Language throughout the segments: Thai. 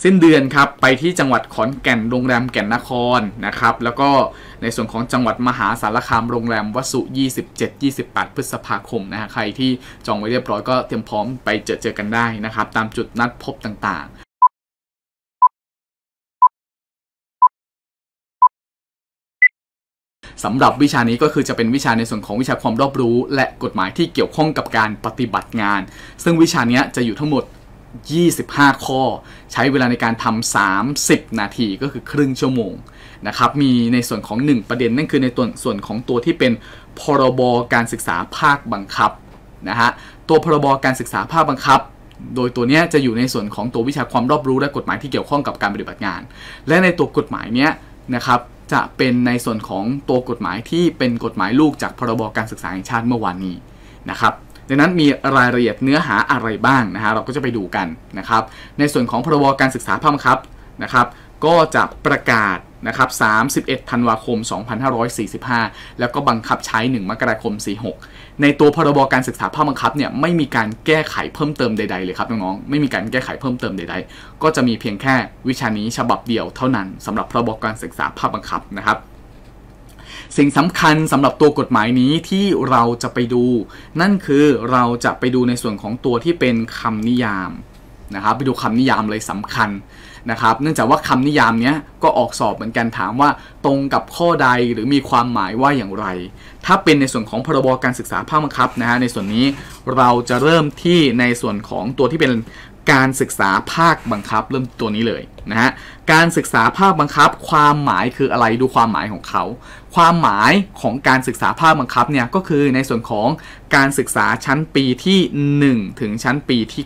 สิ้นเดือนครับไปที่จังหวัดขอนแก่นโรงแรมแก่นนครนะครับแล้วก็ในส่วนของจังหวัดมหาสารคามโรงแรมวสุ27-28 พฤษภาคมนะฮะใครที่จองไว้เรียบร้อยก็เตรียมพร้อมไปเจอกันได้นะครับตามจุดนัดพบต่างๆสำหรับวิชานี้ก็คือจะเป็นวิชาในส่วนของวิชาความรอบรู้และกฎหมายที่เกี่ยวข้องกับการปฏิบัติงานซึ่งวิชานี้จะอยู่ทั้งหมด25 ข้อใช้เวลาในการทำ30 นาทีก็คือครึ่งชั่วโมงนะครับมีในส่วนของ1ประเด็นนั่นคือในส่วนของตัวที่เป็นพรบการศึกษาภาคบังคับนะฮะตัวพรบการศึกษาภาคบังคับโดยตัวนี้จะอยู่ในส่วนของตัววิชาความรอบรู้และกฎหมายที่เกี่ยวข้องกับการปฏิบัติงานและในตัวกฎหมายนี้นะครับจะเป็นในส่วนของตัวกฎหมายที่เป็นกฎหมายลูกจากพรบการศึกษาแห่งชาติเมื่อวานนี้นะครับดังนั้นมีรายละเอียดเนื้อหาอะไรบ้างนะฮะเราก็จะไปดูกันนะครับในส่วนของพรบการศึกษาภาคบังคับนะครับก็จะประกาศนะครับ31 ธันวาคม 2545แล้วก็บังคับใช้1 มกราคม 46ในตัวพรบการศึกษาภาคบังคับเนี่ยไม่มีการแก้ไขเพิ่มเติมใดๆเลยครับน้องๆไม่มีการแก้ไขเพิ่มเติมใดๆก็จะมีเพียงแค่วิชานี้ฉบับเดียวเท่านั้นสำหรับพรบการศึกษาภาคบังคับนะครับสิ่งสำคัญสำหรับตัวกฎหมายนี้ที่เราจะไปดูนั่นคือเราจะไปดูในส่วนของตัวที่เป็นคำนิยามนะครับไปดูคำนิยามเลยสำคัญนะครับเนื่องจากว่าคำนิยามนี้ก็ออกสอบเหมือนกันถามว่าตรงกับข้อใดหรือมีความหมายว่าอย่างไรถ้าเป็นในส่วนของพรบการศึกษาภาคบังคับนะฮะในส่วนนี้เราจะเริ่มที่ในส่วนของตัวที่เป็นการศึกษาภาคบังคับเริ่มตัวนี้เลยนะฮะการศึกษาภาคบังคับความหมายคืออะไรดูความหมายของเขาความหมายของการศึกษาภาคบังคับเนี่ยก็คือในส่วนของการศึกษาชั้นปีที่1ถึงชั้นปีที่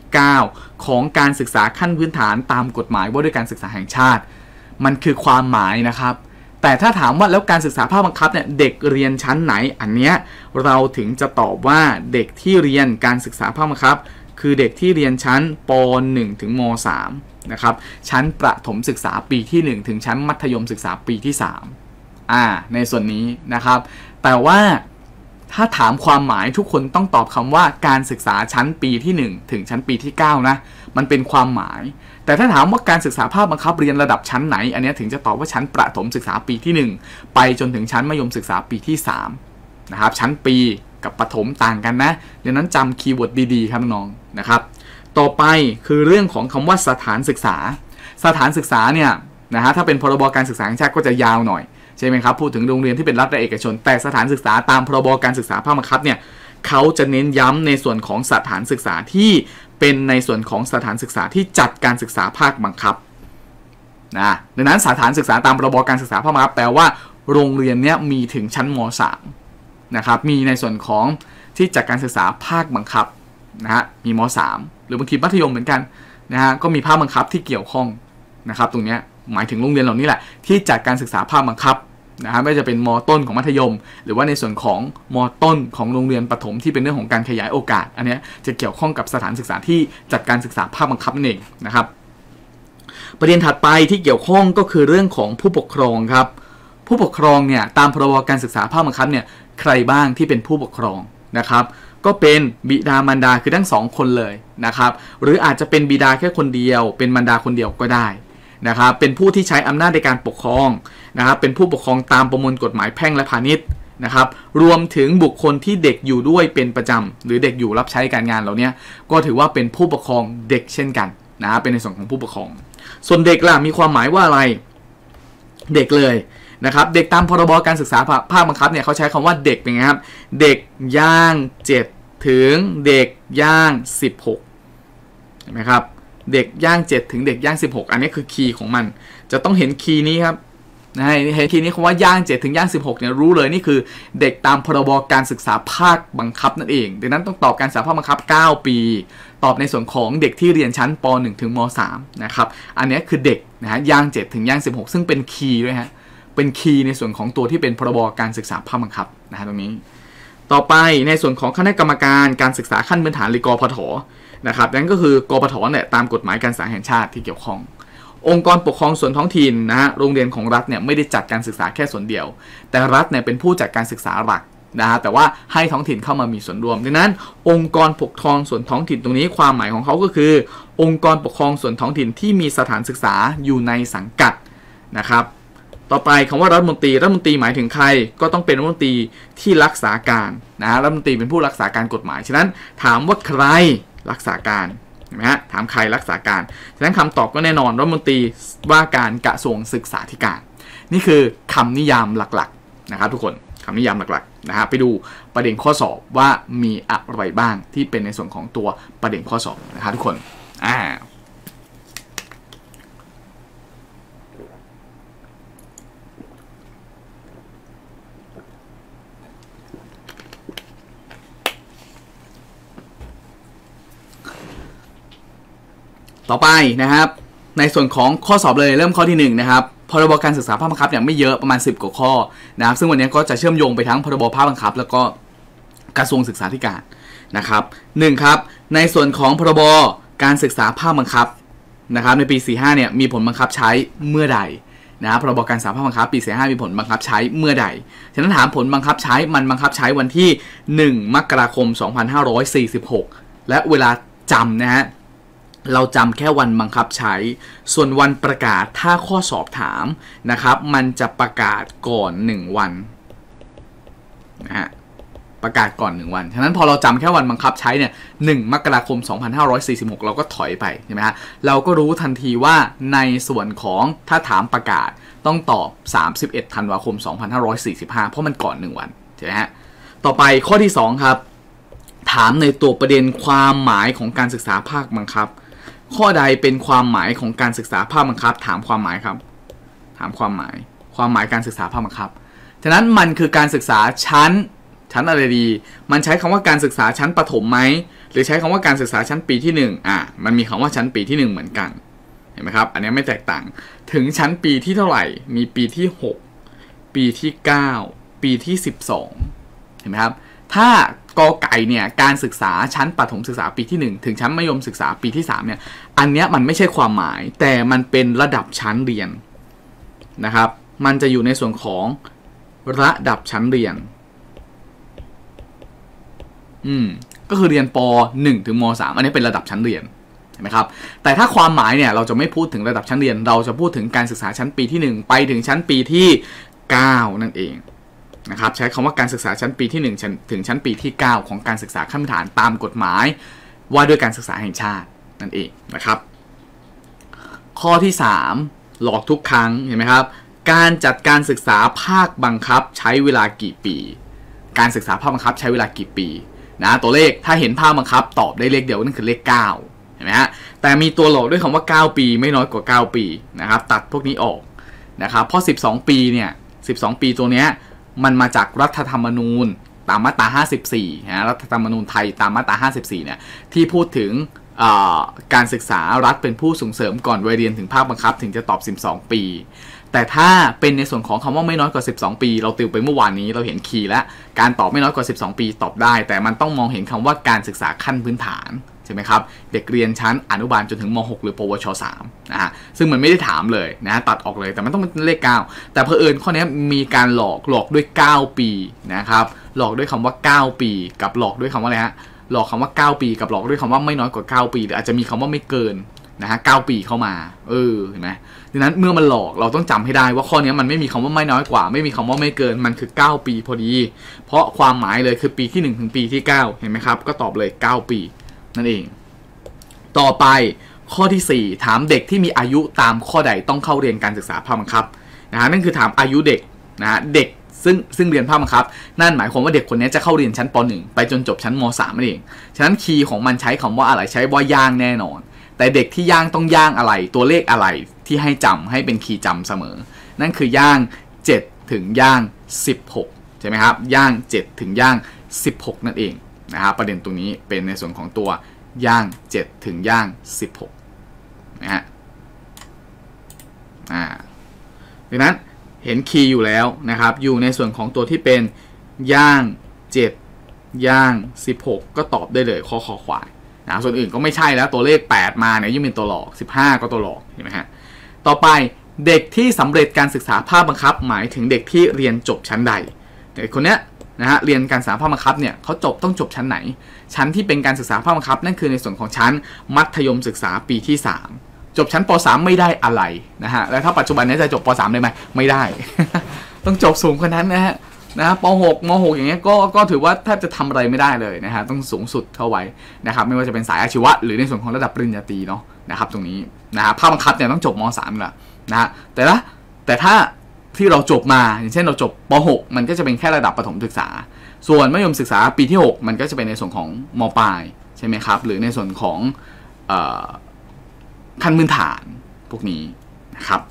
9ของการศึกษาขั้นพื้นฐานตามกฎหมายว่าด้วยการศึกษาแห่งชาติมันคือความหมายนะครับแต่ถ้าถามว่าแล้วการศึกษาภาคบังคับเนี่ยเด็กเรียนชั้นไหนอันเนี้ยเราถึงจะตอบว่าเด็กที่เรียนการศึกษาภาคบังคับคือเด็กที่เรียนชั้นป .1 ถึงม .3 นะครับชั้นประถมศึกษาปีที่1ถึงชั้นมัธยมศึกษาปีที่3ในส่วนนี้นะครับแต่ว่าถ้าถามความหมายทุกคนต้องตอบคำว่าการศึกษาชั้นปีที่1ถึงชั้นปีที่9นะมันเป็นความหมายแต่ถ้าถามว่าการศึกษาภาคบังคับเรียนระดับชั้นไหนอันนี้ถึงจะตอบว่าชั้นประถมศึกษาปีที่1ไปจนถึงชั้นมัธยมศึกษาปีที่3นะครับชั้นปีกับประถมต่างกันนะดังนั้นจำคีย์เวิร์ดดีๆครับน้องๆนะครับต่อไปคือเรื่องของคำว่าสถานศึกษาสถานศึกษาเนี่ยนะฮะถ้าเป็นพรบการศึกษาแห่งชาติก็จะยาวหน่อยใช่ไหมครับพูดถึงโรงเรียนที่เป็นรัฐและเอกชนแต่สถานศึกษาตามพรบการศึกษาภาคบังคับเนี่ยเขาจะเน้นย้ำในส่วนของสถานศึกษาที่เป็นในส่วนของสถานศึกษาที่จัดการศึกษาภาคบังคับนะดังนั้นสถานศึกษาตามพรบการศึกษาภาคบังคับแปลว่าโรงเรียนเนี้ยมีถึงชั้นม.3 นะครับมีในส่วนของที่จัดการศึกษาภาคบังคับนะฮะมีม.3 หรือบางทีมัธยมเหมือนกันนะฮะก็มีภาคบังคับที่เกี่ยวข้องนะครับตรงนี้หมายถึงโรงเรียนเหล่านี้แหละที่จัดการศึกษาภาคบังคับนะฮะไม่ว่าจะเป็นม.ต้นของมัธยมหรือว่าในส่วนของม.ต้นของโรงเรียนประถมที่เป็นเรื่องของการขยายโอกาสอันนี้จะเกี่ยวข้องกับสถานศึกษาที่จัดการศึกษาภาคบังคับนั่นเองนะครับประเด็นถัดไปที่เกี่ยวข้องก็คือเรื่องของผู้ปกครองครับผู้ปกครองเนี่ยตามพรบการศึกษาภาคบังคับเนี่ยใครบ้างที่เป็นผู้ปกครองนะครับก็เป็นบิดามารดาคือทั้ง2คนเลยนะครับหรืออาจจะเป็นบิดาแค่คนเดียวเป็นมารดาคนเดียวก็ได้นะครับเป็นผู้ที่ใช้อำนาจในการปกครองนะครับเป็นผู้ปกครองตามประมวลกฎหมายแพ่งและพาณิชย์นะครับรวมถึงบุคคลที่เด็กอยู่ด้วยเป็นประจำหรือเด็กอยู่รับใช้การงานเหล่านี้ก็ถือว่าเป็นผู้ปกครองเด็กเช่นกันนะเป็นในส่วนของผู้ปกครองส่วนเด็กล่ะมีความหมายว่าอะไรเด็กเลยนะครับเด็กตามพรบการศึกษาภาคบังคับเนี่ยเขาใช้คำว่าเด็กเป็นไงครับเด็กย่าง7ถึงเด็กย่าง16เห็นไหมครับเด็กย่าง7ถึงเด็กย่าง16อันนี้คือคีย์ของมันจะต้องเห็นคีย์นี้ครับนะฮะเห็นคีย์นี้คำว่าย่าง7ถึงย่าง16เนี่ยรู้เลยนี่คือเด็กตามพรบการศึกษาภาคบังคับนั่นเองดังนั้นต้องตอบการศึกษาภาคบังคับ9ปีตอบในส่วนของเด็กที่เรียนชั้นป .1 ถึงม .3 นะครับอันนี้คือเด็กนะฮะย่าง7ถึงย่าง16ซึ่งเป็นคีย์ด้วยฮะเป็นคีย์ในส่วนของตัวที่เป็นพรบการศึกษาภาคบังคับนะฮะตรงนี้ต่อไปในส่วนของคณะกรรมการการศึกษาขั้นพื้นฐานหรือกพฐนะครับนั่นก็คือกพฐเนี่ยตามกฎหมายการศึกษาแห่งชาติที่เกี่ยวข้ององค์กรปกครองส่วนท้องถิ่นนะฮะโรงเรียนของรัฐเนี่ยไม่ได้จัดการศึกษาแค่ส่วนเดียวแต่รัฐเนี่ยเป็นผู้จัดการศึกษาหลักนะฮะแต่ว่าให้ท้องถิ่นเข้ามามีส่วนร่วมดังนั้นองค์กรปกครองส่วนท้องถิ่นตรงนี้ความหมายของเขาก็คือองค์กรปกครองส่วนท้องถิ่นที่มีสถานศึกษาอยู่ในสังกัดนะครับต่อไปคำว่ารัฐมนตรีหมายถึงใครก็ต้องเป็นรัฐมนตรีที่รักษาการนะรัฐมนตรีเป็นผู้รักษาการกฎหมายฉะนั้นถามว่าใครรักษาการเห็นไหมฮะถามใครรักษาการฉะนั้นคำตอบก็แน่นอนรัฐมนตรีว่าการกระทรวงศึกษาธิการนี่คือคำนิยามหลักๆนะครับทุกคนคำนิยามหลักๆนะฮะไปดูประเด็นข้อสอบว่ามีอะไรบ้างที่เป็นในส่วนของตัวประเด็นข้อสอบนะครับทุกคนต่อไปนะครับในส่วนของข้อสอบเลยเริ่มข้อที่1นะครับพรบการศึกษาภาคบังคับเนี่ยไม่เยอะประมาณ10กว่าข้อนะครับซึ่งวันนี้ก็จะเชื่อมโยงไปทั้งพรบภาคบังคับแล้วก็กระทรวงศึกษาธิการนะครับ1ครับในส่วนของพรบการศึกษาภาคบังคับนะครับในปี45เนี่ยมีผลบังคับใช้เมื่อใดนะพรบการศึกษาภาคบังคับปี45มีผลบังคับใช้เมื่อใดฉะนั้นถามผลบังคับใช้มันบังคับใช้วันที่1มกราคม2546และเวลาจำนะฮะเราจำแค่วันบังคับใช้ส่วนวันประกาศถ้าข้อสอบถามนะครับมันจะประกาศก่อน1วันนะฮะประกาศก่อน1วันฉะนั้นพอเราจำแค่วันบังคับใช้เนี่ย1มกราคม2546เราก็ถอยไปใช่ไหมฮะเราก็รู้ทันทีว่าในส่วนของถ้าถามประกาศต้องตอบ31ธันวาคม2545เพราะมันก่อน1วันใช่ไหมฮะต่อไปข้อที่2ครับถามในตัวประเด็นความหมายของการศึกษาภาคบังคับข้อใดเป็นความหมายของการศึกษาภาคบังคับถามความหมายครับถามความหมายการศึกษาภาคบังคับฉะนั้นมันคือการศึกษาชั้นอะไรดีมันใช้คำว่าการศึกษาชั้นประถมไหมหรือใช้คำว่าการศึกษาชั้นปีที่1มันมีคำว่าชั้นปีที่1เหมือนกันเห็นไหมครับอันนี้ไม่แตกต่างถึงชั้นปีที่เท่าไหร่มีปีที่6ปีที่9ปีที่12เห็นไหมครับถ้ากอไก่เนี่ยการศึกษาชั้นประถมศึกษาปีที่1ถึงชั้นมัธยมศึกษาปีที่3เนี่ยอันเนี้ยมันไม่ใช่ความหมายแต่มันเป็นระดับชั้นเรียนนะครับมันจะอยู่ในส่วนของระดับชั้นเรียนก็คือเรียนป.1 ถึงม.3 อันนี้เป็นระดับชั้นเรียนเห็นไหมครับแต่ถ้าความหมายเนี่ยเราจะไม่พูดถึงระดับชั้นเรียนเราจะพูดถึงการศึกษาชั้นปีที่1ไปถึงชั้นปีที่9นั่นเองนะครับใช้คำว่าการศึกษาชั้นปีที่1ถึงชั้นปีที่9ของการศึกษาขั้นพื้นฐานตามกฎหมายว่าด้วยการศึกษาแห่งชาตินั่นเองนะครับข้อที่3หลอกทุกครั้งเห็นไหมครับการจัดการศึกษาภาคบังคับใช้เวลากี่ปีการศึกษาภาคบังคับใช้เวลากี่ปีนะตัวเลขถ้าเห็นภาคบังคับตอบได้เลขเดียวนั่นคือเลข9เห็นไหมฮะแต่มีตัวหลอกด้วยคำว่า9ปีไม่น้อยกว่า9ปีนะครับตัดพวกนี้ออกนะครับเพราะ12ปีเนี่ย12ปีตัวเนี้ยมันมาจากรัฐธรรมนูญตามมาตรา54นะรัฐธรรมนูญไทยตามมาตรา54เนี่ยที่พูดถึงการศึกษารัฐเป็นผู้ส่งเสริมก่อนวัยเรียนถึงภาคบังคับถึงจะตอบ12ปีแต่ถ้าเป็นในส่วนของคำว่าไม่น้อยกว่า12ปีเราติวไปเมื่อวานนี้เราเห็นคีย์แล้วการตอบไม่น้อยกว่า12ปีตอบได้แต่มันต้องมองเห็นคำว่าการศึกษาขั้นพื้นฐานใช่ไหมครับเด็กเรียนชั้นอนุบาลจนถึงม.6 หรือปวช.3นะฮะซึ่งมันไม่ได้ถามเลยนะตัดออกเลยแต่มันต้องเป็นเลข9แต่เผอิญข้อนี้มีการหลอกด้วย9ปีนะครับหลอกด้วยคำว่า9ปีกับหลอกด้วยคำว่าอะไรฮะหลอกคำว่า9ปีกับหลอกด้วยคำว่าไม่น้อยกว่า9ปีหรืออาจจะมีคำว่าไม่เกินนะฮะ9ปีเข้ามาเห็นไหมดังนั้นเมื่อมันหลอกเราต้องจำให้ได้ว่าข้อนี้มันไม่มีคำว่าไม่น้อยกว่าไม่มีคำว่าไม่เกินมันคือ9ปีพอดีเพราะความหมายเลยคือปีที่1ถึงปีที่9เห็นไหมครับก็ตอบเลย9ปีนั่นเองต่อไปข้อที่4ถามเด็กที่มีอายุตามข้อใดต้องเข้าเรียนการศึกษาภาคบังคับนะฮะนั่นคือถามอายุเด็กนะฮะเด็กซึ่งเรียนภาคบังคับนั่นหมายความว่าเด็กคนนี้จะเข้าเรียนชั้นป.1 ไปจนจบชั้นม.3 นั่นเองฉะนั้นคีย์ของมันใช้คำว่าอะไรใช้ว่าย่างแน่นอนแต่เด็กที่ย่างต้องย่างอะไรตัวเลขอะไรที่ให้จำให้เป็นคีย์จำเสมอนั่นคือย่าง7ถึงย่าง16ใช่ไหมครับย่าง7ถึงย่าง16นั่นเองนะครับประเด็นตรงนี้เป็นในส่วนของตัวย่าง7ถึงย่าง16นะฮะดังนั้นเห็นคีย์อยู่แล้วนะครับอยู่ในส่วนของตัวที่เป็นย่าง7ย่าง16ก็ตอบได้เลยข้อคอควายนะส่วนอื่นก็ไม่ใช่แล้วตัวเลข8มาเนี่ยยิ่งเป็นตัวหลอก15ก็ตัวหลอกเห็นไหมฮะต่อไปเด็กที่สำเร็จการศึกษาภาคบังคับหมายถึงเด็กที่เรียนจบชั้นใดเด็กคนนี้นะฮะเรียนการศึกษาภาคบังคับเนี่ยเขาต้องจบชั้นไหนชั้นที่เป็นการศึกษาภาคบังคับนั่นคือในส่วนของชั้นมัธยมศึกษาปีที่3จบชั้นป.3 ไม่ได้อะไรนะฮะแล้วถ้าปัจจุบันนี้จะจบป.3 ได้ไหมไม่ได้ ต้องจบสูงกว่านั้นนะฮะป.6 ม.6 อย่างเงี้ยก็ถือว่าแทบจะทำอะไรไม่ได้เลยนะฮะต้องสูงสุดเข้าไว้นะครับไม่ว่าจะเป็นสายอาชีวะหรือในส่วนของระดับปริญญาตรีเนาะนะครับตรงนี้นะฮะภาคบังคับเนี่ยต้องจบม.3 แหละนะฮะแต่ถ้าที่เราจบมาอย่างเช่นเราจบป.6 มันก็จะเป็นแค่ระดับประถมศึกษาส่วนมัธยมศึกษาปีที่ 6มันก็จะเป็นในส่วนของม.ปลายใช่ไหมครับหรือในส่วนของขั้นพื้นฐานพวกนี้นะครับ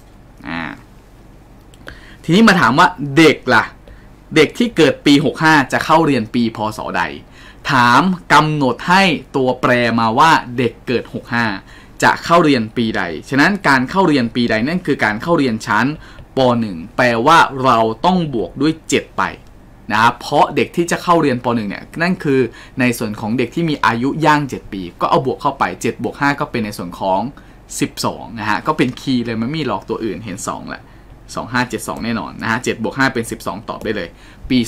ทีนี้มาถามว่าเด็กล่ะเด็กที่เกิดปี65จะเข้าเรียนปีพศใดถามกำหนดให้ตัวแปรมาว่าเด็กเกิด65จะเข้าเรียนปีใดฉะนั้นการเข้าเรียนปีใดนั่นคือการเข้าเรียนชั้นป.1 แปลว่าเราต้องบวกด้วย7ไปนะครับเพราะเด็กที่จะเข้าเรียนป.1 เนี่ยนั่นคือในส่วนของเด็กที่มีอายุย่าง7ปีก็เอาบวกเข้าไป7บวก5ก็เป็นในส่วนของ12นะฮะก็เป็นคีย์เลยไม่มีหลอกตัวอื่นเห็น2แหละ2572แน่นอนนะฮะ7บวก5เป็น12ตอบได้เลยปี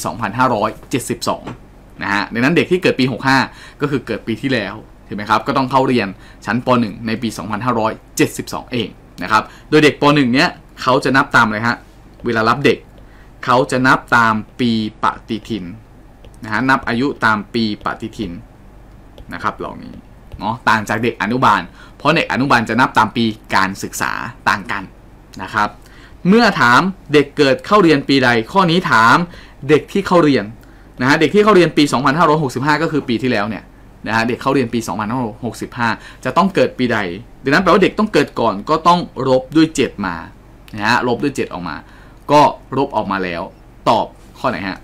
2572นะฮะดังนั้นเด็กที่เกิดปี65ก็คือเกิดปีที่แล้วเห็นไหมครับก็ต้องเข้าเรียนชั้นป.1 ในปี2572เองนะครับโดยเด็กป.1 เนี้ยเขาจะนับตามเลยฮะเวลารับเด็กเขาจะนับตามปีปฏิทินนะฮะนับอายุตามปีปฏิทินนะครับเหล่านี้เนาะต่างจากเด็กอนุบาลเพราะเด็กอนุบาลจะนับตามปีการศึกษาต่างกันนะครับเมื่อถามเด็กเกิดเข้าเรียนปีใดข้อนี้ถามเด็กที่เข้าเรียนนะฮะเด็กที่เข้าเรียนปี2565ก็คือปีที่แล้วเนี่ยนะฮะเด็กเข้าเรียนปี2565จะต้องเกิดปีใดดังนั้นแปลว่าเด็กต้องเกิดก่อนก็ต้องลบด้วย7มานะฮะลบด้วย7ออกมาก็ลบออกมาแล้วตอบข้อไหนฮะ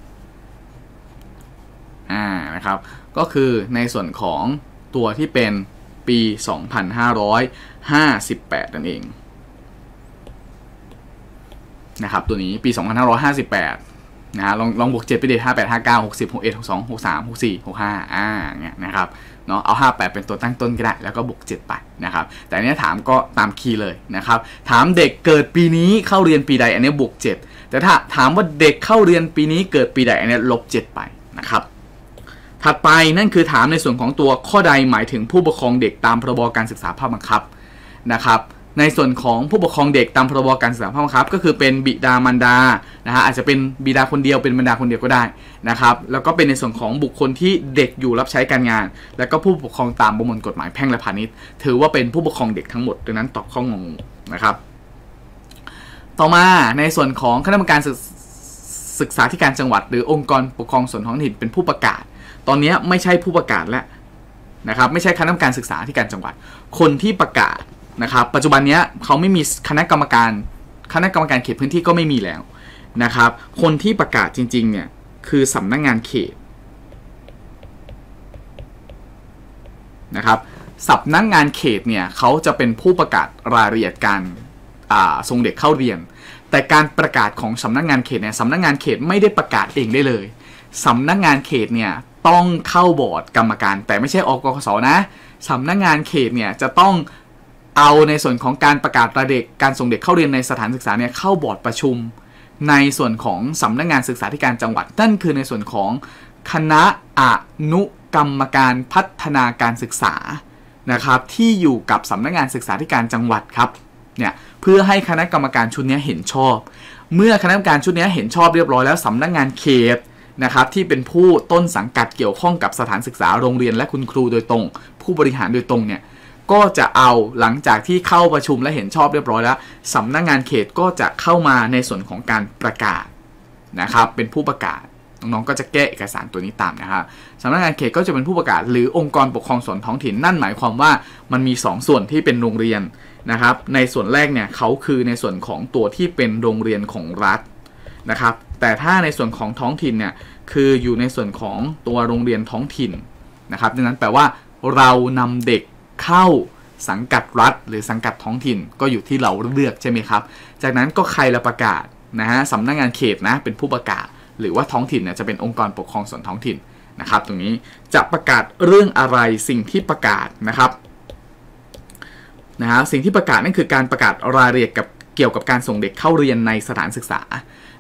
นะครับก็คือในส่วนของตัวที่เป็นปี2558นั่นเองนะครับตัวนี้ปี2558นะฮะลองบวก7ไปเด็ด58 59 60 61 62 63 64 65เนี่ยนะครับเนาะเอา58เป็นตัวตั้งต้นก็ได้แล้วก็บวก7ไปนะครับแต่อันนี้ถามก็ตามคีย์เลยนะครับถามเด็กเกิดปีนี้เข้าเรียนปีใดอันนี้บวก7แต่ถ้าถามว่าเด็กเข้าเรียนปีนี้เกิดปีใดอันนี้ลบ7ไปนะครับถัดไปนั่นคือถามในส่วนของตัวข้อใดหมายถึงผู้ปกครองเด็กตามพรบการศึกษาภาคบังคับนะครับในส่วนของผู้ปกครองเด็กตามพรบการศึกษาภาคบังคับก็คือเป็นบิดามารดานะฮะอาจจะเป็นบิดาคนเดียวเป็นมารดาคนเดียวก็ได้นะครับแล้วก็เป็นในส่วนของบุคคลที่เด็กอยู่รับใช้การงานแล้วก็ผู้ปกครองตามประมวลกฎหมายแพ่งและพาณิชย์ถือว่าเป็นผู้ปกครองเด็กทั้งหมดดังนั้นตอบข้องงนะครับต่อมาในส่วนของคณะกรรมการศึกษาธิการจังหวัดหรือองค์กรปกครองส่วนท้องถิ่นเป็นผู้ประกาศตอนนี้ไม่ใช่ผู้ประกาศแล้วนะครับไม่ใช่คณะกรรมการศึกษาธิการจังหวัดคนที่ประกาศนะครับปัจจุบันนี้เขาไม่มีคณะกรรมการเขตพื้นที่ก็ไม่มีแล้วนะครับคนที่ประกาศจริงๆเนี่ยคือสำนักงานเขตนะครับสำนักงานเขตเนี่ยเขาจะเป็นผู้ประกาศรายละเอียดการส่งเด็กเข้าเรียนแต่การประกาศของสำนักงานเขตเนี่ยสำนักงานเขตไม่ได้ประกาศเองได้เลยสำนักงานเขตเนี่ยต้องเข้าบอร์ดกรรมการแต่ไม่ใช่อกกสนะสำนักงานเขตเนี่ยจะต้องเอาในส่วนของการประกาศรายเด็กการส่งเด็กเข้าเรียนในสถานศึกษาเนี่ยเข้าบอร์ดประชุมในส่วนของสำนักงานศึกษาธิการจังหวัดนั่นคือในส่วนของคณะอนุกรรมการพัฒนาการศึกษานะครับที่อยู่กับสำนักงานศึกษาธิการจังหวัดครับเนี่ยเพื่อให้คณะกรรมการชุดนี้เห็นชอบเมื่อคณะกรรมการชุดนี้เห็นชอบเรียบร้อยแล้วสำนักงานเขตนะครับที่เป็นผู้ต้นสังกัดเกี่ยวข้องกับสถานศึกษาโรงเรียนและคุณครูโดยตรงผู้บริหารโดยตรงเนี่ยก็จะเอาหลังจากที่เข้าประชุมและเห็นชอบเรียบร้อยแล้วสำนักงานเขตก็จะเข้ามาในส่วนของการประกาศนะครับเป็นผู้ประกาศน้องๆก็จะแก้เอกสารตัวนี้ตามนะครับสำนักงานเขตก็จะเป็นผู้ประกาศหรือองค์กรปกครองส่วนท้องถิ่นนั่นหมายความว่ามันมี2ส่วนที่เป็นโรงเรียนนะครับในส่วนแรกเนี่ยเขาคือในส่วนของตัวที่เป็นโรงเรียนของรัฐนะครับแต่ถ้าในส่วนของท้องถิ่นเนี่ยคืออยู่ในส่วนของตัวโรงเรียนท้องถิ่นนะครับดังนั้นแปลว่าเรานำเด็กเข้าสังกัดรัฐหรือสังกัดท้องถิ่นก็อยู่ที่เราเลือกใช่ไหมครับจากนั้นก็ใครละประกาศนะฮะสำนักงานเขตนะเป็นผู้ประกาศหรือว่าท้องถิ่นเนี่ยจะเป็นองค์กรปกครองส่วนท้องถิ่นนะครับตรงนี้จะประกาศเรื่องอะไรสิ่งที่ประกาศนะครับสิ่งที่ประกาศนั่นคือการประกาศรายละเอียดเกี่ยวกับการส่งเด็กเข้าเรียนในสถานศึกษา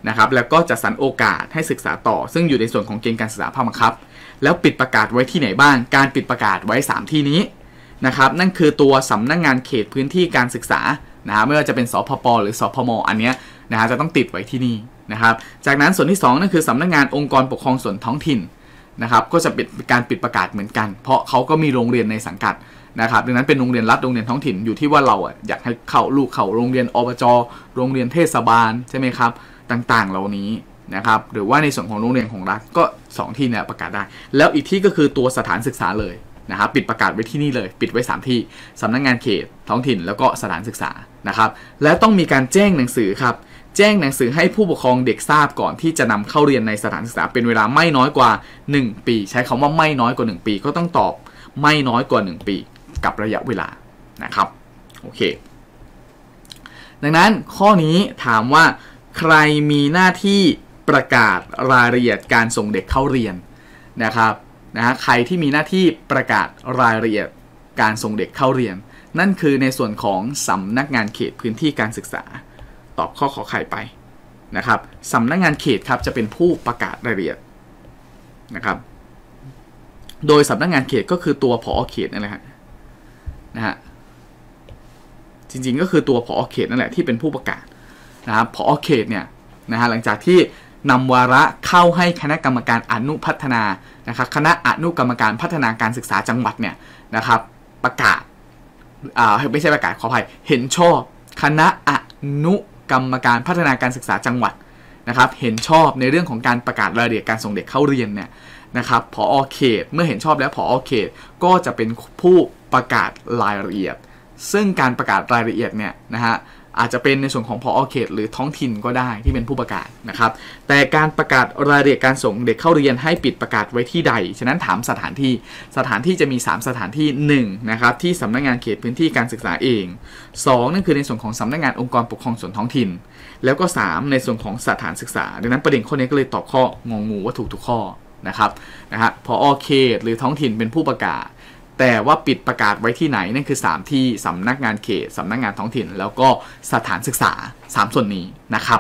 นะครับแล้วก็จัดสรรโอกาสให้ศึกษาต่อซึ่งอยู่ในส่วนของเกณฑ์การศึกษาภาคบังคับแล้วปิดประกาศไว้ที่ไหนบ้างการปิดประกาศไว้3ที่นี้นะครับนั่นคือตัวสำนักงานเขตพื้นที่การศึกษานะไม่ว่าจะเป็นสพป.หรือสพม.อันเนี้ยนะฮะจะต้องติดไว้ที่นี่นะครับจากนั้นส่วนที่2นั่นคือสำนักงานองค์กรปกครองส่วนท้องถิ่นนะครับก็จะเป็นการปิดประกาศเหมือนกันเพราะเขาก็มีโรงเรียนในสังกัดนะครับดังนั้นเป็นโรงเรียนรัฐโรงเรียนท้องถิ่นอยู่ที่ว่าเราอยากให้เข้าลูกเข้าโรงเรียนอบจ.โรงเรียนเทศบาลใช่ไหมครับต่างๆเหล่านี้นะครับหรือว่าในส่วนของโรงเรียนของรัฐก็2ที่เนี่ยประกาศได้แล้วอีกที่ก็คือตัวสถานศึกษาเลยนะครับปิดประกาศไว้ที่นี่เลยปิดไว้3ที่สำนักงานเขตท้องถิ่นแล้วก็สถานศึกษานะครับและต้องมีการแจ้งหนังสือครับแจ้งหนังสือให้ผู้ปกครองเด็กทราบก่อนที่จะนำเข้าเรียนในสถานศึกษาเป็นเวลาไม่น้อยกว่า1ปีใช้คำว่าไม่น้อยกว่า1ปีก็ต้องตอบไม่น้อยกว่า1ปีกับระยะเวลานะครับโอเคดังนั้นข้อนี้ถามว่าใครมีหน้าที่ประกาศรายละเอียดการส่งเด็กเข้าเรียนนะครับใครที่มีหน้าที่ประกาศรายละเอียดการส่งเด็กเข้าเรียนนั่นคือในส่วนของสำนักงานเขตพื้นที่การศึกษาตอบข้อขอไข่ไปนะครับสำนักงานเขตครับจะเป็นผู้ประกาศรายละเอียดนะครับโดยสำนักงานเขตก็คือตัวผอ.เขตนั่นแหละนะฮะจริงๆก็คือตัวผอ.เขตนั่นแหละที่เป็นผู้ประกาศนะครับผอ.เขตเนี่ยนะฮะหลังจากที่นำวาระเข้าให้คณะกรรมการอนุพัฒนานะครับคณะอนุกรรมการพัฒนาการศึกษาจังหวัดเนี่ยนะครับประกาศไม่ใช่ประกาศขออภัยเห็นชอบคณะอนุกรรมการพัฒนาการศึกษาจังหวัดนะครับเห็นชอบในเรื่องของการประกาศรายละเอียดการส่งเด็กเข้าเรียนเนี่ยนะครับผอ.เขตเมื่อเห็นชอบแล้วผอ.เขตก็จะเป็นผู้ประกาศรายละเอียดซึ่งการประกาศรายละเอียดเนี่ยนะฮะอาจจะเป็นในส่วนของผอ.เขตหรือท้องถิ่นก็ได้ที่เป็นผู้ประกาศนะครับแต่การประกาศรายละเอียดการส่งเด็กเข้าเรียนให้ปิดประกาศไว้ที่ใดฉะนั้นถามสถานที่จะมี3สถานที่1นะครับที่สำนักงานเขตพื้นที่การศึกษาเอง2นั่นคือในส่วนของสำนักงานองค์กรปกครองส่วนท้องถิ่นแล้วก็3ในส่วนของสถานศึกษาดังนั้นประเด็นข้อนี้ก็เลยตอบข้ององูว่าถูกทุกข้อนะครับผอ.เขตหรือท้องถิ่นเป็นผู้ประกาศแต่ว่าปิดประกาศไว้ที่ไหนนั่นคือ3ที่สำนักงานเขตสำนักงานท้องถิ่นแล้วก็สถานศึกษา3ส่วนนี้นะครับ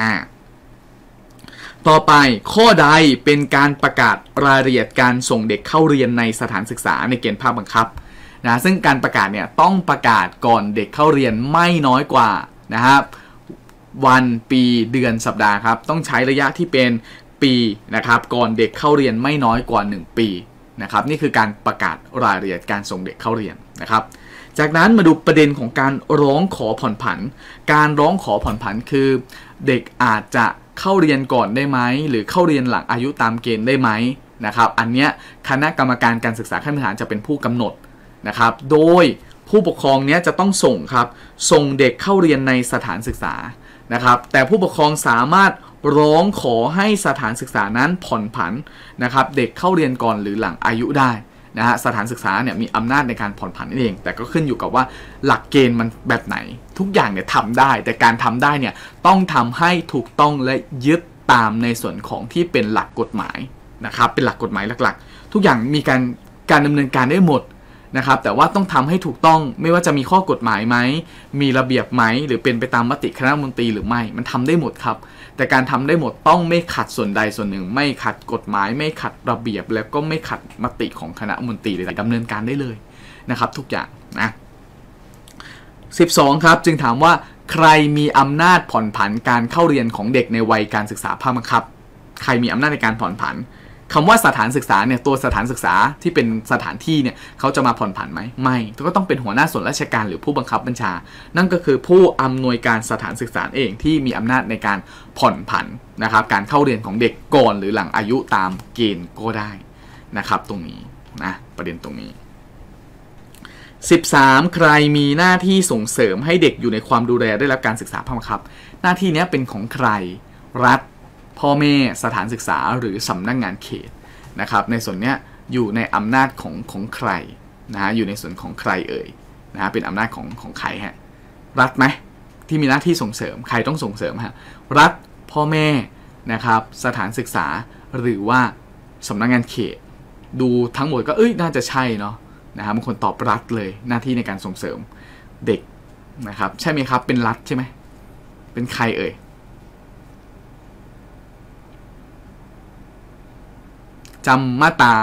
ต่อไปข้อใดเป็นการประกาศรายละเอียดการส่งเด็กเข้าเรียนในสถานศึกษาในเกณฑ์ภาคบังคับนะซึ่งการประกาศเนี่ยต้องประกาศก่อนเด็กเข้าเรียนไม่น้อยกว่านะครับวันปีเดือนสัปดาห์ครับต้องใช้ระยะที่เป็นปีนะครับก่อนเด็กเข้าเรียนไม่น้อยกว่า1ปีนะครับนี่คือการประกาศรายละเอียดการส่งเด็กเข้าเรียนนะครับจากนั้นมาดูประเด็นของการร้องขอผ่อนผันการร้องขอผ่อนผันคือเด็กอาจจะเข้าเรียนก่อนได้ไหมหรือเข้าเรียนหลังอายุตามเกณฑ์ได้ไหมนะครับอันเนี้ยคณะกรรมการการศึกษาขั้นพื้นฐานจะเป็นผู้กำหนดนะครับโดยผู้ปกครองเนี้ยจะต้องส่งเด็กเข้าเรียนในสถานศึกษานะครับแต่ผู้ปกครองสามารถร้องขอให้สถานศึกษานั้นผ่อนผันนะครับเด็กเข้าเรียนก่อนหรือหลังอายุได้นะฮะสถานศึกษาเนี่ยมีอำนาจในการผ่อนผันนั่นเองแต่ก็ขึ้นอยู่กับว่าหลักเกณฑ์มันแบบไหนทุกอย่างเนี่ยทำได้แต่การทำได้เนี่ยต้องทำให้ถูกต้องและยึดตามในส่วนของที่เป็นหลักกฎหมายนะครับเป็นหลักกฎหมายหลักๆทุกอย่างมีการดำเนินการได้หมดนะครับแต่ว่าต้องทำให้ถูกต้องไม่ว่าจะมีข้อกฎหมายไหมมีระเบียบไหมหรือเป็นไปตามมติคณะรัฐมนตรีหรือไม่มันทำได้หมดครับแต่การทำได้หมดต้องไม่ขัดส่วนใดส่วนหนึ่งไม่ขัดกฎหมายไม่ขัดระเบียบแล้วก็ไม่ขัดมติของคณะรัฐมนตรีเลยดำเนินการได้เลยนะครับทุกอย่างนะ12ครับจึงถามว่าใครมีอำนาจผ่อนผันการเข้าเรียนของเด็กในวัยการศึกษาภาคบังคับใครมีอำนาจในการผ่อนผันคำว่าสถานศึกษาเนี่ยตัวสถานศึกษาที่เป็นสถานที่เนี่ยเขาจะมาผ่อนผันไหมไม่ก็ต้องเป็นหัวหน้าส่วนราชการหรือผู้บังคับบัญชานั่นก็คือผู้อำนวยการสถานศึกษาเองที่มีอำนาจในการผ่อนผันนะครับการเข้าเรียนของเด็กก่อนหรือหลังอายุตามเกณฑ์ก็ได้นะครับตรงนี้นะประเด็นตรงนี้13ใครมีหน้าที่ส่งเสริมให้เด็กอยู่ในความดูแลได้รับการศึกษาภาคบังคับหน้าที่นี้เป็นของใครรัฐพ่อแม่สถานศึกษาหรือสำนักงานเขตนะครับในส่วนนี้อยู่ในอำนาจของใครนะฮะอยู่ในส่วนของใครเอ่ยนะฮะเป็นอำนาจของใครฮะรัฐไหมที่มีหน้าที่ส่งเสริมใครต้องส่งเสริมฮะรัฐพ่อแม่นะครับสถานศึกษาหรือว่าสำนักงานเขตดูทั้งหมดก็น่าจะใช่เนาะนะครับบางคนตอบรัฐเลยหน้าที่ในการส่งเสริมเด็กนะครับใช่ไหมครับเป็นรัฐใช่ไหมเป็นใครเอ่ยจำมาตรา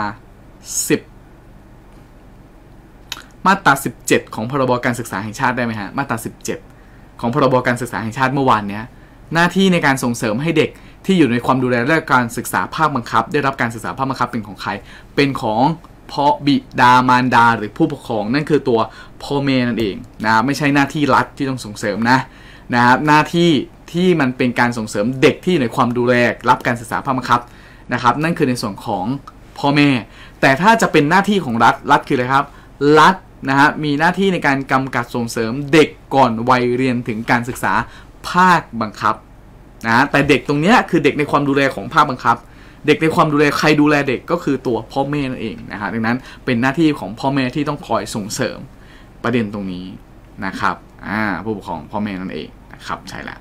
17ของพรบการศึกษาแห่งชาติได้ไหมฮะมาตรา17ของพรบการศึกษาแห่งชาติเมื่อวานเนี้ยหน้าที่ในการส่งเสริมให้เด็กที่อยู่ในความดูแลและการศึกษาภาคบังคับได้รับการศึกษาภาคบังคับเป็นของใครเป็นของพ่อบิดามารดาหรือผู้ปกครองนั่นคือตัวพ่อแม่นั่นเองนะไม่ใช่หน้าที่รัฐที่ต้องส่งเสริมนะครับหน้าที่ที่มันเป็นการส่งเสริมเด็กที่อยู่ในความดูแลรับการศึกษาภาคบังคับนะครับนั่นคือในส่วนของพ่อแม่แต่ถ้าจะเป็นหน้าที่ของรัฐคืออะไรครับรัฐนะฮะมีหน้าที่ในการกำกับส่งเสริมเด็กก่อนวัยเรียนถึงการศึกษาภาคบังคับนะแต่เด็กตรงนี้คือเด็กในความดูแลของภาคบังคับเด็กในความดูแลใครดูแลเด็กก็คือตัวพ่อแม่นั่นเองนะฮะดังนั้นเป็นหน้าที่ของพ่อแม่ที่ต้องคอยส่งเสริมประเด็นตรงนี้นะครับผู้ปกครองพ่อแม่นั่นเองนะครับใช่แล้ว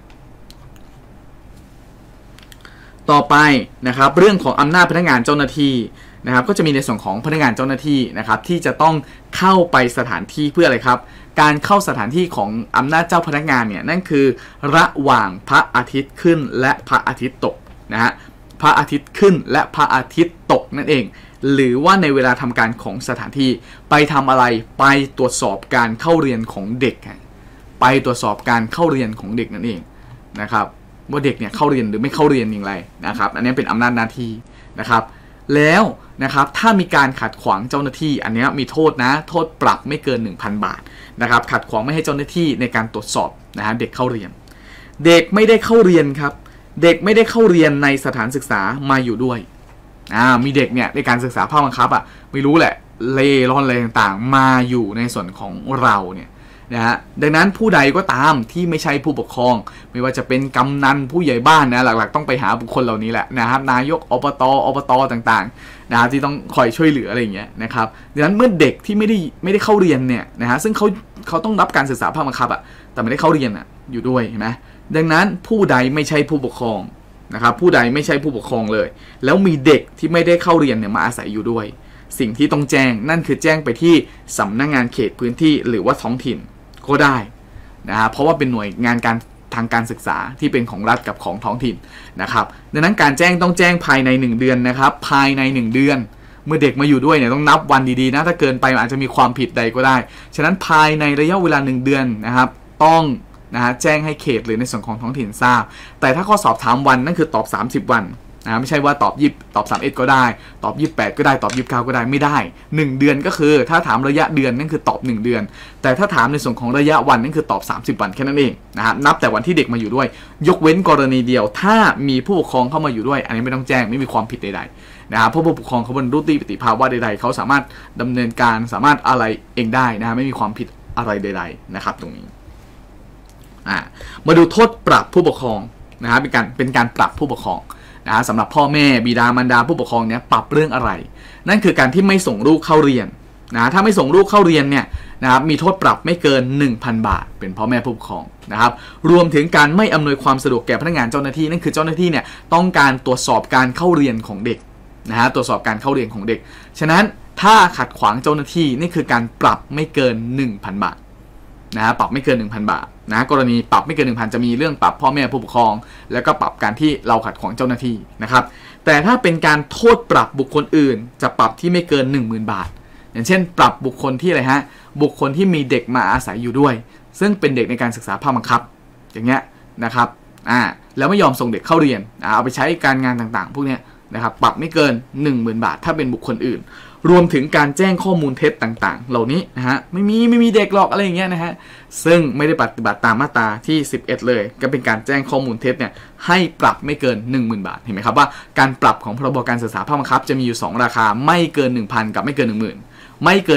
ต่อไปนะครับเรื่องของอำนาจพนักงานเจ้าหน้าที่นะครับก็จะมีในส่วนของพนักงานเจ้าหน้าที่นะครับที่จะต้องเข้าไปสถานที่เพื่ออะไรครับการเข้าสถานที่ของอำนาจเจ้าพนักงานเนี่ยนั่นคือระหว่างพระอาทิตย์ขึ้นและพระอาทิตย์ตกนะฮะพระอาทิตย์ขึ้นและพระอาทิตย์ตกนั่นเองหรือว่าในเวลาทำการของสถานที่ไปทำอะไรไปตรวจสอบการเข้าเรียนของเด็กไปตรวจสอบการเข้าเรียนของเด็กนั่นเองนะครับว่าเด็กเนี่ยเข้าเรียนหรือไม่เข้าเรียนอย่างไรนะครับอันนี้เป็นอำนาจหน้าที่นะครับแล้วนะครับถ้ามีการขัดขวางเจ้าหน้าที่อันนี้มีโทษนะโทษปรับไม่เกิน 1,000 บาทนะครับขัดขวางไม่ให้เจ้าหน้าที่ในการตรวจสอบนะฮะเด็กเข้าเรียนเด็กไม่ได้เข้าเรียนครับเด็กไม่ได้เข้าเรียนในสถานศึกษามาอยู่ด้วยมีเด็กเนี่ยในการศึกษาภาคบังคับไม่รู้แหละเล่ร่อนอะไรต่างๆมาอยู่ในส่วนของเราเนี่ยนะฮะดังนั้นผู้ใดก็ตามที่ไม่ใช่ผู้ปกครองไม่ว่าจะเป็นกำนันผู้ใหญ่บ้านนะหลักๆต้องไปหาบุคคลเหล่านี้แหละนะครับนายกอบตต่างๆนะครับที่ต้องคอยช่วยเหลืออะไรอย่างเงี้ยนะครับดังนั้นเมื่อเด็กที่ไม่ได้เข้าเรียนเนี่ยนะฮะซึ่งเขาต้องรับการศึกษาภาคบังคับแต่ไม่ได้เข้าเรียนอยู่ด้วยเห็นไหมดังนั้นผู้ใดไม่ใช่ผู้ปกครองนะครับผู้ใดไม่ใช่ผู้ปกครองเลยแล้วมีเด็กที่ไม่ได้เข้าเรียนเนี่ยมาอาศัยอยู่ด้วยสิ่งที่ต้องแจ้งนั่นคือแจ้งไปที่สำนักงานเขตพื้นที่หรือว่าท้องถิ่นก็ได้นะฮะเพราะว่าเป็นหน่วยงานทางการศึกษาที่เป็นของรัฐกับของท้องถิ่นนะครับดังนั้นการแจ้งต้องแจ้งภายใน1 เดือนนะครับภายใน1 เดือนเมื่อเด็กมาอยู่ด้วยเนี่ยต้องนับวันดีๆนะถ้าเกินไปอาจจะมีความผิดใดก็ได้ฉะนั้นภายในระยะเวลา1 เดือนนะครับต้องนะฮะแจ้งให้เขตหรือในส่วนของท้องถิ่นทราบแต่ถ้าข้อสอบถามวันนั่นคือตอบ30 วันนะไม่ใช่ว่าตอบ31ก็ได้ตอบ28ก็ได้ตอบ29ก็ได้ไม่ได้1 เดือนก็คือถ้าถามระยะเดือนนั่นคือตอบ1 เดือนแต่ถ้าถามในส่วนของระยะวันนั่นคือตอบ30 วันแค่นั้นเองนะครับนับแต่วันที่เด็กมาอยู่ด้วยยกเว้นกรณีเดียวถ้ามีผู้ปกครองเข้ามาอยู่ด้วยอันนี้ไม่ต้องแจ้งไม่มีความผิดใดๆนะครับเพราะผู้ปกครองเขาบรรลุนิติภาวะใดๆเขาสามารถดำเนินการสามารถอะไรเองได้นะไม่มีความผิดอะไรใดๆนะครับตรงนี้มาดูโทษปรับผู้ปกครองนะครับเป็นการปรับผู้ปกครองนะสำหรับพ่อแม่บิดามารดาผู้ปกครองเนี่ยปรับเรื่องอะไรนั่นคือการที่ไม่ส่งลูกเข้าเรียนนะถ้าไม่ส่งลูกเข้าเรียนเนี่ยนะครับมีโทษปรับไม่เกิน 1,000 บาทเป็นพ่อแม่ผู้ปกครองนะครับรวมถึงการไม่อำนวยความสะดวกแก่พนักงานเจ้าหน้าที่นั่นคือเจ้าหน้าที่เนี่ยต้องการตรวจสอบการเข้าเรียนของเด็กนะฮะตรวจสอบการเข้าเรียนของเด็กฉะนั้นถ้าขัดขวางเจ้าหน้าที่นี่คือการปรับไม่เกิน 1,000 บาทนะปรับไม่เกิน 1,000 บาทนะกรณีปรับไม่เกิน 1,000 จะมีเรื่องปรับพ่อแม่ผู้ปกครองแล้วก็ปรับการที่เราขัดขวางเจ้าหน้าที่นะครับแต่ถ้าเป็นการโทษปรับบุคคลอื่นจะปรับที่ไม่เกิน 10,000 บาทอย่างเช่นปรับบุคคลที่อะไรฮะบุคคลที่มีเด็กมาอาศัยอยู่ด้วยซึ่งเป็นเด็กในการศึกษาภาคบังคับอย่างเงี้ยนะครับแล้วไม่ยอมส่งเด็กเข้าเรียนเอาไปใช้การงานต่างๆพวกเนี้ยนะครับปรับไม่เกิน 10,000 บาทถ้าเป็นบุคคลอื่นรวมถึงการแจ้งข้อมูลเท็จต่างๆเหล่านี้นะฮะไม่มีเด็กหรอกอะไรอย่างเงี้ยนะฮะซึ่งไม่ได้ปฏิบัติตามมาตราที่11เลยก็เป็นการแจ้งข้อมูลเท็จเนี่ยให้ปรับไม่เกิน 10,000 บาทเห็นไหมครับว่าการปรับของพรบการศึกษาภาคบังคับจะมีอยู่2ราคาไม่เกิน 1,000 กับไม่เกิน 10,000ไม่เกิน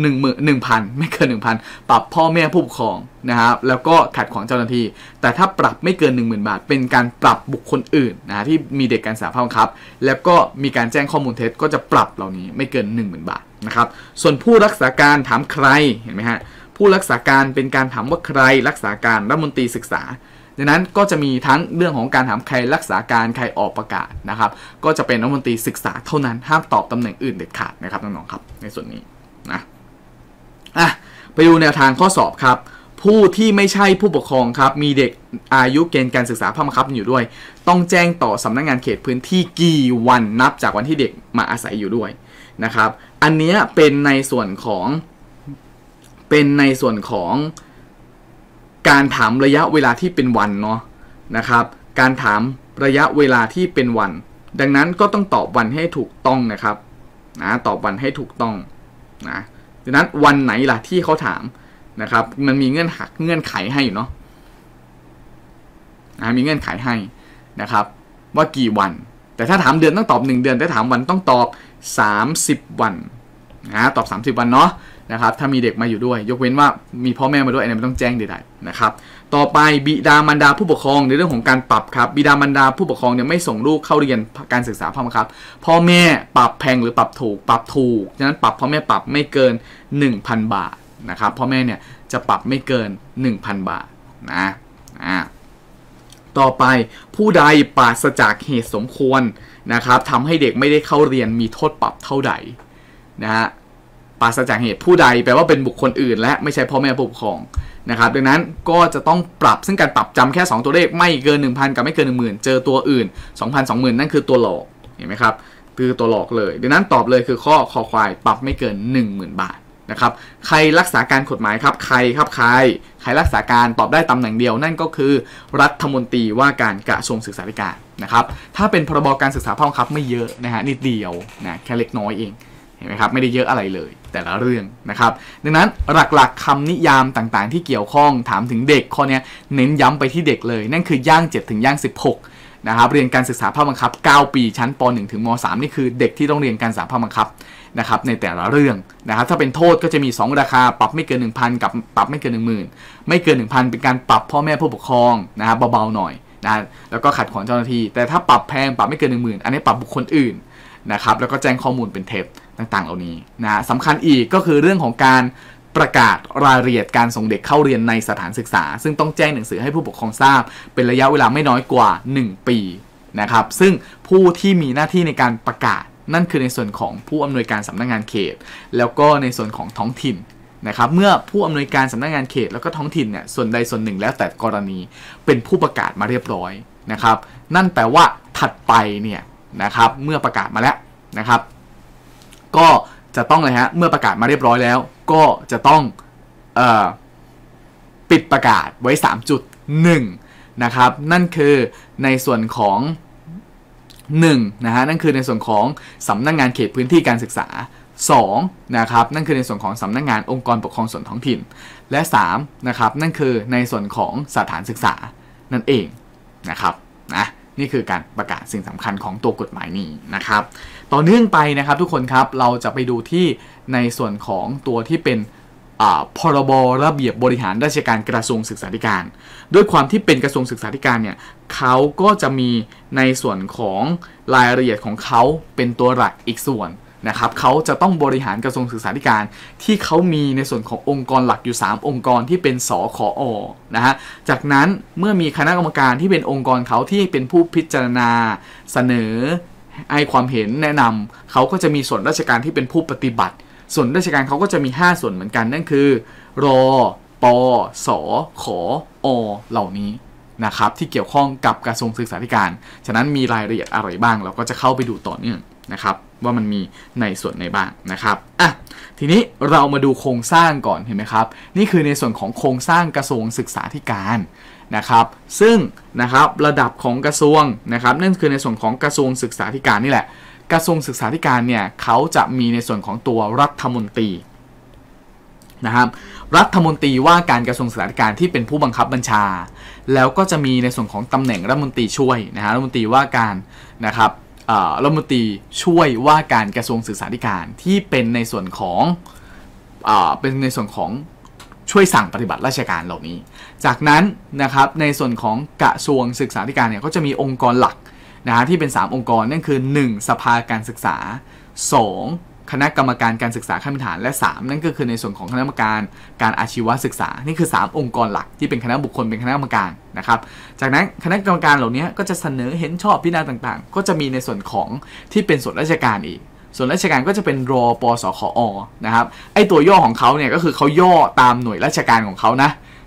1,000 ไม่เกิน 1,000 ปรับพ่อแม่ผู้ปกครองนะครับแล้วก็ขัดขวางเจ้าหน้าที่แต่ถ้าปรับไม่เกิน 10,000 บาทเป็นการปรับบุคคลอื่นนะที่มีเด็กการศึกษาภาคบังคับแล้วก็มีการแจ้งข้อมูลเท็จก็จะปรับเหล่านี้ไม่เกิน 10,000 บาทนะครับส่วนผู้รักษาการถามใครเห็นไหมฮะผู้รักษาการเป็นการถามว่าใครรักษาการรัฐมนตรีศึกษาดังนั้นก็จะมีทั้งเรื่องของการถามใครรักษาการใครออกประกาศนะครับก็จะเป็นรัฐมนตรีศึกษาเท่านั้นห้ามตอบตำแหน่งอื่นเด็ดขาดนะครับน้องๆครับในส่วนนี้นะไปดูแนวทางข้อสอบครับผู้ที่ไม่ใช่ผู้ปกครองครับมีเด็กอายุเกณฑ์การศึกษาภาคบังคับอยู่ด้วยต้องแจ้งต่อสำนักงานเขตพื้นที่กี่วันนับจากวันที่เด็กมาอาศัยอยู่ด้วยนะครับอันนี้เป็นในส่วนของการถามระยะเวลาที่เป็นวันเนาะนะครับการถามระยะเวลาที่เป็นวันดังนั้นก็ต้องตอบวันให้ถูกต้องนะครับตอบวันให้ถูกต้องนะดังนั้นวันไหนล่ะที่เขาถามนะครับมันมีเงื่อนไขให้อยู่เนาะมีเงื่อนไขให้นะครับว่ากี่วันแต่ถ้าถามเดือนต้องตอบ1เดือนถ้าถามวันต้องตอบ30วันตอบ30วันเนาะนะครับถ้ามีเด็กมาอยู่ด้วยยกเว้นว่ามีพ่อแม่มาด้วยอันนี้ไม่ต้องแจ้งใดๆนะครับต่อไปบิดามารดาผู้ปกครองในเรื่องของการปรับครับบิดามารดาผู้ปกครองเนี่ยไม่ส่งลูกเข้าเรียนการศึกษาภาคบังคับพ่อแม่ปรับแพงหรือปรับถูกฉะนั้นปรับพ่อแม่ปรับไม่เกิน 1,000 บาทนะครับพ่อแม่เนี่ยจะปรับไม่เกิน 1,000 บาทนะต่อไปผู้ใดปราศจากเหตุสมควรนะครับทำให้เด็กไม่ได้เข้าเรียนมีโทษปรับเท่าใดนะฮะปราศจากเหตุผู้ใดแปลว่าเป็นบุคคลอื่นและไม่ใช่พ่อแม่ผู้ปกครองนะครับดังนั้นก็จะต้องปรับซึ่งการปรับจำแค่2ตัวเลขไม่เกิน 1,000 กับไม่เกิน 10,000 เจอตัวอื่น 2,000 20,000 นั่นคือตัวหลอกเห็นไหมครับคือตัวหลอกเลยดังนั้นตอบเลยคือข้อคอควายปรับไม่เกิน 10,000 บาทนะครับใครรักษาการกฎหมายครับใครรักษาการตอบได้ตำแหน่งเดียวนั่นก็คือรัฐมนตรีว่าการกระทรวงศึกษาธิการนะครับถ้าเป็นพรบการศึกษาภาคบังคับไม่เยอะนะฮะนิดเดียวนะแค่เล็กน้อยเองเห็นไหมครับไม่ได้เยอะอะไรเลยแต่ละเรื่องนะครับดังนั้นหลักๆคำนิยามต่างๆที่เกี่ยวข้องถามถึงเด็กข้อนี้เน้นย้ำไปที่เด็กเลยนั่นคือย่าง7ถึงย่าง16นะครับเรียนการศึกษาภาคบังคับ9ปีชั้นป.1 ถึงม.3 นี่คือเด็กที่ต้องเรียนการศึกษาภาคบังคับนะครับในแต่ละเรื่องนะครับถ้าเป็นโทษก็จะมี2ราคาปรับไม่เกิน 1,000 กับปรับไม่เกิน 10,000 ไม่เกิน 1,000 เป็นการปรับพ่อแม่ผู้ปกครองนะครับเบาๆหน่อยนะแล้วก็ขัดขวางเจ้าหน้าที่แต่ถ้าปรับแพงปรับไม่เกิน 10,000 อันนี้ปรับบุคคลอื่นนะครับแล้วก็แจ้งข้อมูลเป็นเท็จต่างๆเหล่านี้นะสำคัญอีกก็คือเรื่องของการประกาศรายละเอียดการส่งเด็กเข้าเรียนในสถานศึกษาซึ่งต้องแจ้งหนังสือให้ผู้ปกครองทราบเป็นระยะเวลาไม่น้อยกว่า1ปีนะครับซึ่งผู้ที่มีหน้าที่ในการประกาศนั่นคือในส่วนของผู้อำนวยการสำนักงานเขตแล้วก็ในส่วนของท้องถิ่นนะครับเมื่อผู้อำนวยการสำนักงานเขตแล้วก็ท้องถิ่นเนี่ยส่วนใดส่วนหนึ่งแล้วแต่กรณีเป็นผู้ประกาศมาเรียบร้อยนะครับนั่นแปลว่าถัดไปเนี่ยนะครับเมื่อประกาศมาแล้วนะครับก็จะต้องเลยฮะเมื่อประกาศมาเรียบร้อยแล้วก็จะต้องปิดประกาศไว้ 3.1 นะครับนั่นคือในส่วนของ1นะฮะนั่นคือในส่วนของสำนักงานเขตพื้นที่การศึกษา2นะครับนั่นคือในส่วนของสำนักงานองค์กรปกครองส่วนท้องถิ่นและ3นะครับนั่นคือในส่วนของสถานศึกษานั่นเองนะครับนะนี่คือการประกาศสิ่งสำคัญของตัวกฎหมายนี้นะครับต่อเนื่องไปนะครับทุกคนครับเราจะไปดูที่ในส่วนของตัวที่เป็นพรบระเบียบบริหารราชการกระทรวงศึกษาธิการด้วยความที่เป็นกระทรวงศึกษาธิการเนี่ยเขาก็จะมีในส่วนของรายละเอียดของเขาเป็นตัวหลักอีกส่วนนะครับเขาจะต้องบริหารกระทรวงศึกษาธิการที่เขามีในส่วนขององค์กรหลักอยู่3องค์กรที่เป็นสขอ.นะฮะจากนั้นเมื่อมีคณะกรรมการที่เป็นองค์กรเขาที่เป็นผู้พิจารณาเสนอให้ความเห็นแนะนำเขาก็จะมีส่วนราชการที่เป็นผู้ปฏิบัติส่วนราชการเขาก็จะมี5ส่วนเหมือนกันนั่นคือรปสขอเหล่านี้นะครับที่เกี่ยวข้องกับกระทรวงศึกษาธิการฉะนั้นมีรายละเอียดอะไรบ้างเราก็จะเข้าไปดูต่อเนื่องนะครับว่ามันมีในส่วนไหนบ้างนะครับทีนี้เรามาดูโครงสร้างก่อนเห็นไหมครับนี่คือในส่วนของโครงสร้างกระทรวงศึกษาธิการนะครับซึ่งนะครับระดับของกระทรวงนะครับนั่นคือในส่วนของกระทรวงศึกษาธิการนี่แหละกระทรวงศึกษาธิการเนี่ยเขาจะมีในส่วนของตัวรัฐมนตรีนะครับรัฐมนตรีว่าการกระทรวงศึกษาธิการที่เป็นผู้บังคับบัญชาแล้วก็จะมีในส่วนของตำแหน่งรัฐมนตรีช่วยนะฮะรัฐมนตรีว่าการนะครับรัฐมนตรีช่วยว่าการกระทรวงศึกษาธิการที่เป็นในส่วนของช่วยสั่งปฏิบัติราชการเหล่านี้จากนั้นนะครับในส่วนของกระทรวงศึกษาธิการเนี่ยก็จะมีองค์กรหลักนะฮะที่เป็น3องค์กรนั่นคือ1สภาการศึกษา2คณะกรรมการการศึกษาขั้นพื้นฐานและ3นั่นก็คือในส่วนของคณะกรรมการการอาชีวศึกษานี่คือ3องค์กรหลักที่เป็นคณะบุคคลเป็นคณะกรรมการนะครับจากนั้นคณะกรรมการเหล่านี้ก็จะเสนอเห็นชอบพิจารณาต่างๆก็จะมีในส่วนของที่เป็นส่วนราชการอีกส่วนราชการก็จะเป็นรปสขอนะครับไอตัวย่อของเขาเนี่ยก็คือเขาย่อตามหน่วยราชการของเขานะ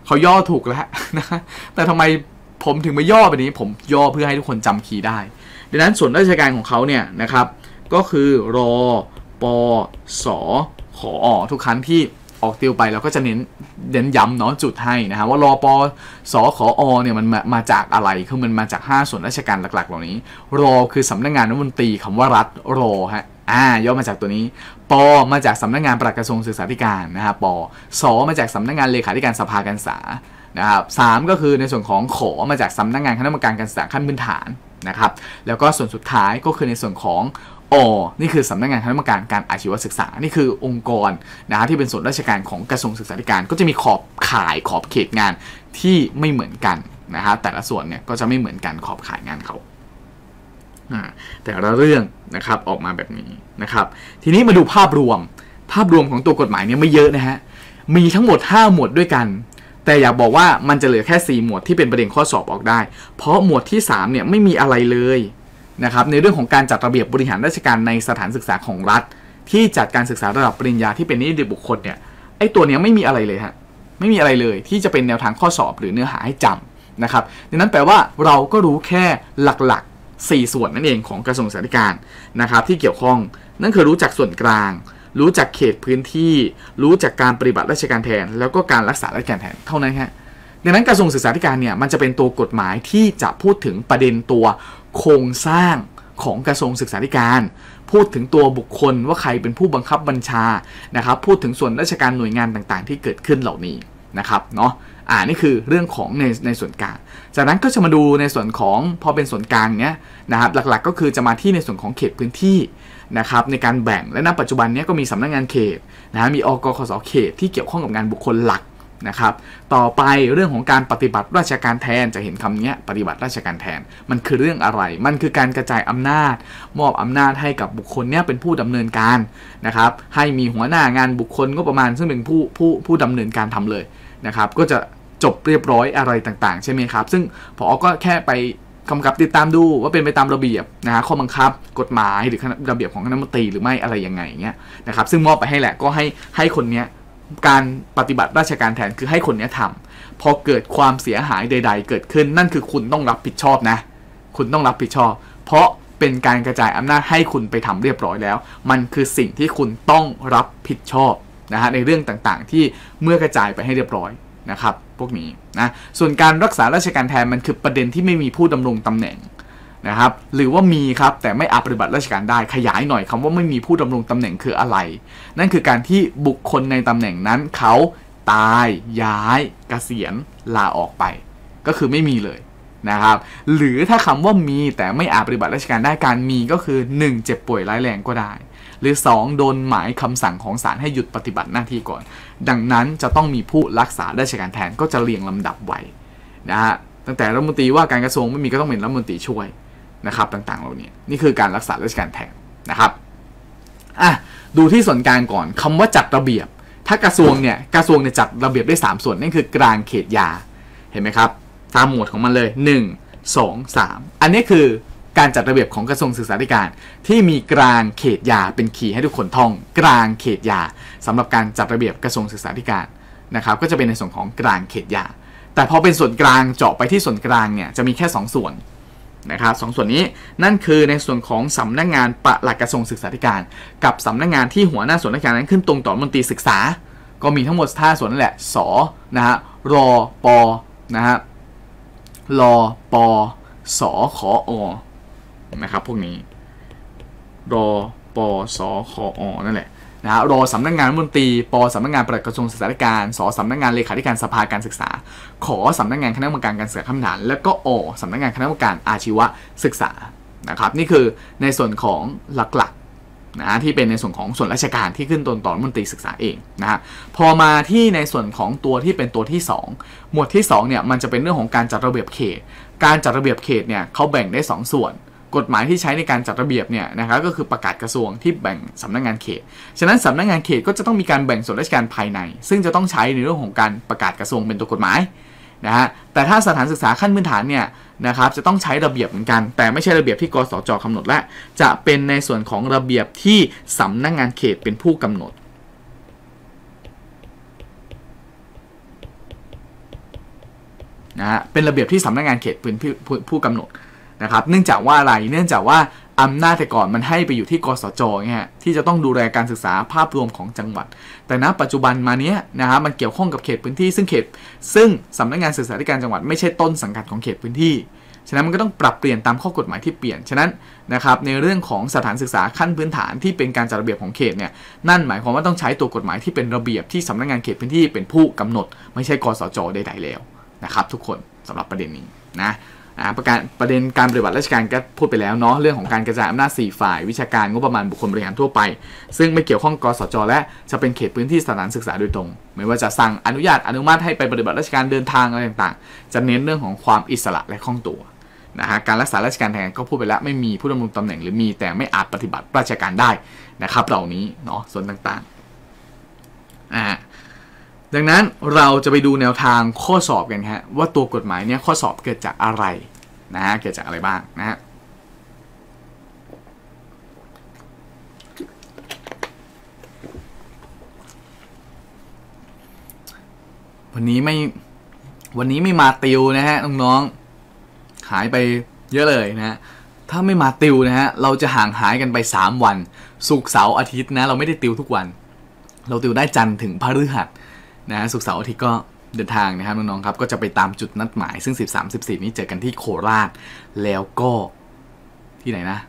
เขาย่อถูกแล้วนะแต่ทำไมผมถึงไม่ย่อแบบนี้ผมย่อเพื่อให้ทุกคนจำคีย์ได้ดังนั้นส่วนราชการของเขาเนี่ยนะครับก็คือรอปสขอทุกครั้งที่ออกติวไปเราก็จะเน้นย้ำเนาะจุดให้นะฮะว่ารอปสขอเนี่ยมันมาจากอะไรคือมันมาจาก5ส่วนราชการหลักๆเหล่านี้รอคือสำนักงานรัฐมนตรีคำว่ารัฐรอฮะย่อมาจากตัวนี้ปมาจากสำนักงานปลัดกระทรวงศึกษาธิการนะฮะปสมาจากสำนักงานเลขาธิการสภาการศึกษานะครับ3ก็คือในส่วนของขอมาจากสำนักงานคณะกรรมการการศึกษาขั้นพื้นฐานนะครับแล้วก็ส่วนสุดท้ายก็คือในส่วนของนี่คือสำนักงานคณะกรรมการการอาชีวศึกษานี่คือองค์กรนะฮะที่เป็นส่วนราชการของกระทรวงศึกษาธิการก็จะมีขอบข่ายขอบเขตงานที่ไม่เหมือนกันนะฮะแต่ละส่วนเนี่ยก็จะไม่เหมือนกันขอบข่ายงานเขาแต่ละเรื่องนะครับออกมาแบบนี้นะครับทีนี้มาดูภาพรวมของตัวกฎหมายเนี่ยไม่เยอะนะฮะมีทั้งหมด5หมวดด้วยกันแต่อยากบอกว่ามันจะเหลือแค่4หมวดที่เป็นประเด็นข้อสอบออกได้เพราะหมวดที่3เนี่ยไม่มีอะไรเลยนะครับในเรื่องของการจัดระเบียบบริหารราชการในสถานศึกษาของรัฐที่จัดการศึกษาระดับปริญญาที่เป็นนิติบุคคลเนี่ยไอ้ตัวเนี้ยไม่มีอะไรเลยฮะไม่มีอะไรเลยที่จะเป็นแนวทางข้อสอบหรือเนื้อหาให้จำนะครับดังนั้นแปลว่าเราก็รู้แค่หลักๆ4ส่วนนั่นเองของกระทรวงศึกษาธิการนะครับที่เกี่ยวข้องนั่นคือรู้จักส่วนกลางรู้จักเขตพื้นที่รู้จักการปฏิบัติราชการแทนแล้วก็การรักษาราชการแทนเท่านั้นฮะดังนั้นกระทรวงศึกษาธิการเนี่ยมันจะเป็นตัวกฎหมายที่จะพูดถึงประเด็นตัวโครงสร้างของกระทรวงศึกษาธิการพูดถึงตัวบุคคลว่าใครเป็นผู้บังคับบัญชานะครับพูดถึงส่วนราชการหน่วยงานต่างๆที่เกิดขึ้นเหล่านี้นะครับเนาะนี่คือเรื่องของในส่วนกลางจากนั้นก็จะมาดูในส่วนของพอเป็นส่วนกลางเนี้ยนะครับหลักๆก็คือจะมาที่ในส่วนของเขตพื้นที่นะครับในการแบ่งและณปัจจุบันนี้ก็มีสำนักงานเขตนะมีอกขสเขตที่เกี่ยวข้องกับงานบุคคลหลักนะครับต่อไปเรื่องของการปฏิบัติราชการแทนจะเห็นคำนี้ปฏิบัติราชการแทนมันคือเรื่องอะไรมันคือการกระจายอำนาจมอบอำนาจให้กับบุคคลเนี้ยเป็นผู้ดำเนินการนะครับให้มีหัวหน้างานบุคคลก็ประมาณซึ่งเป็นผู้ดำเนินการทำเลยนะครับก็จะจบเรียบร้อยอะไรต่างๆใช่ไหมครับซึ่งผอ.ก็แค่ไปกำกับติดตามดูว่าเป็นไปตามระเบียบนะฮะข้อบังคับกฎหมายหรือระเบียบของคณะรัฐมนตรีหรือไม่อะไรยังไงอย่างเงี้ยนะครับซึ่งมอบไปให้แหละก็ให้คนเนี้ยการปฏิบัติราชการแทนคือให้คนนี้ทำพอเกิดความเสียหายใดๆเกิดขึ้นนั่นคือคุณต้องรับผิดชอบนะคุณต้องรับผิดชอบเพราะเป็นการกระจายอำนาจให้คุณไปทำเรียบร้อยแล้วมันคือสิ่งที่คุณต้องรับผิดชอบนะฮะในเรื่องต่างๆที่เมื่อกระจายไปให้เรียบร้อยนะครับพวกนี้นะส่วนการรักษาราชการแทนมันคือประเด็นที่ไม่มีผู้ดำรงตำแหน่งนะครับหรือว่ามีครับแต่ไม่อาจปฏิบัติราชการได้ขยายหน่อยคำว่าไม่มีผู้ดำรงตำแหน่งคืออะไรนั่นคือการที่บุคคลในตำแหน่งนั้นเขาตายย้ายเกษียณลาออกไปก็คือไม่มีเลยนะครับหรือถ้าคำว่ามีแต่ไม่อาจปฏิบัติราชการได้การมีก็คือ1เจ็บป่วยร้ายแรงก็ได้หรือ2โดนหมายคำสั่งของศาลให้หยุดปฏิบัติหน้าที่ก่อนดังนั้นจะต้องมีผู้รักษาราชการแทนก็จะเรียงลำดับไว้นะฮะตั้งแต่รัฐมนตรีว่าการกระทรวงไม่มีก็ต้องเป็นรัฐมนตรีช่วยนะครับต่างๆเหล่านี้นี่คือการรักษาราชการแทนนะครับดูที่ส่วนกลางก่อนคำว่าจัดระเบียบถ้ากระทรวงเนี่ยจัดระเบียบได้3ส่วนนั่นคือกลางเขตยาเห็นไหมครับตามหมวดของมันเลย1 2 3อันนี้คือการจัดระเบียบของกระทรวงศึกษาธิการที่มีกลางเขตยาเป็นคีย์ให้ทุกคนท่องกลางเขตยาสำหรับการจัดระเบียบกระทรวงศึกษาธิการนะครับก็จะเป็นในส่วนของกลางเขตยาแต่พอเป็นส่วนกลางเจาะไปที่ส่วนกลางเนี่ยจะมีแค่2ส่วนนะครับ2ส่วนนี้นั่นคือในส่วนของสำนักงานปลัดกระทรวงศึกษาธิการกับสำนักงานที่หัวหน้าส่วนราชการนั้นขึ้นตรงต่อรัฐมนตรีศึกษาก็มีทั้งหมด5ส่วนนั่นแหละสนะฮะรปนะฮะรปสขอนะครับพวกนี้รปสขอนั่นแหละนะฮะรสำนักงานรัฐมนตรีปสำนักงานปลัดกระทรวงศึกษาธิการสสำนักงานเลขาธิการสภาการศึกษาขสำนักงานคณะกรรมการการศึกษาขั้นพื้นฐานแล้วก็สำนักงานคณะกรรมการอาชีวศึกษานะครับนี่คือในส่วนของหลักๆนะที่เป็นในส่วนของส่วนราชการที่ขึ้นตนต่อรัฐมนตรีศึกษาเองนะฮะพอมาที่ในส่วนของตัวที่เป็นตัวที่2หมวดที่2เนี่ยมันจะเป็นเรื่องของการจัดระเบียบเขตการจัดระเบียบเขตเนี่ยเขาแบ่งได้2ส่วนกฎหมายที่ใช้ในการจัดระเบียบเนี่ยนะครับก็คือประกาศกระทรวงที่แบ่งสำนักงานเขตฉะนั้นสำนักงานเขตก็จะต้องมีการแบ่งส่วนราชการภายในซึ่งจะต้องใช้ในเรื่องของการประกาศกระทรวงเป็นตัวกฎหมายนะฮะแต่ถ้าสถานศึกษาขั้นพื้นฐานเนี่ยนะครับจะต้องใช้ระเบียบเหมือนกันแต่ไม่ใช่ระเบียบที่กสจ.กำหนดและจะเป็นในส่วนของระเบียบที่สำนักงานเขตเป็นผู้กำหนดนะฮะเป็นระเบียบที่สำนักงานเขตพื้นที่ผู้กำหนดนะครับเนื่องจากว่าอะไรเนื่องจากว่าอำนาจแต่ก่อนมันให้ไปอยู่ที่กสจเนี่ยที่จะต้องดูแลการศึกษาภาพรวมของจังหวัดแต่ณปัจจุบันมาเนี้ยนะฮะมันเกี่ยวข้องกับเขตพื้นที่ซึ่งสำนักงานศึกษาธิการจังหวัดไม่ใช่ต้นสังกัดของเขตพื้นที่ฉะนั้นมันก็ต้องปรับเปลี่ยนตามข้อกฎหมายที่เปลี่ยนฉะนั้นนะครับในเรื่องของสถานศึกษาขั้นพื้นฐานที่เป็นการจัดระเบียบของเขตเนี่ยนั่นหมายความว่าต้องใช้ตัวกฎหมายที่เป็นระเบียบที่สำนักงานเขตพื้นที่เป็นผู้กำหนดไม่ใช่กสจใดๆแล้วนะครับทุกคนสำหรับประเด็นนี้นะประเด็นการปฏิบัติราชการก็พูดไปแล้วเนาะเรื่องของการกระจายอำนาจ4ฝ่ายวิชาการงบประมาณบุคคลบริหารทั่วไปซึ่งไม่เกี่ยวข้องกสจและจะเป็นเขตพื้นที่สถานศึกษาโดยตรงไม่ว่าจะสั่งอนุญาตอนุมัติให้ไปปฏิบัติราชการเดินทางอะไรต่างๆจะเน้นเรื่องของความอิสระและคล่องตัวนะฮะการรักษาราชการแทนก็พูดไปแล้วไม่มีผู้ดำรงตำแหน่งหรือมีแต่ไม่อาจปฏิบัติราชการได้นะครับเหล่านี้เนาะส่วนต่างๆดังนั้นเราจะไปดูแนวทางข้อสอบกันฮะว่าตัวกฎหมายเนี่ยข้อสอบเกิดจากอะไรนะฮะเกิดจากอะไรบ้างนะฮะวันนี้ไม่มาติวนะฮะน้องๆหายไปเยอะเลยนะฮะถ้าไม่มาติวนะฮะเราจะห่างหายกันไป3วันศุกร์เสาร์อาทิตย์นะเราไม่ได้ติวทุกวันเราติวได้จันทร์ถึงพฤหัสนะศุกร์เสาร์อาทิตย์ก็เดินทางนะครับน้องๆครับก็จะไปตามจุดนัดหมายซึ่ง13-14นี้เจอกันที่โคราชแล้วก็ที่ไหนนะ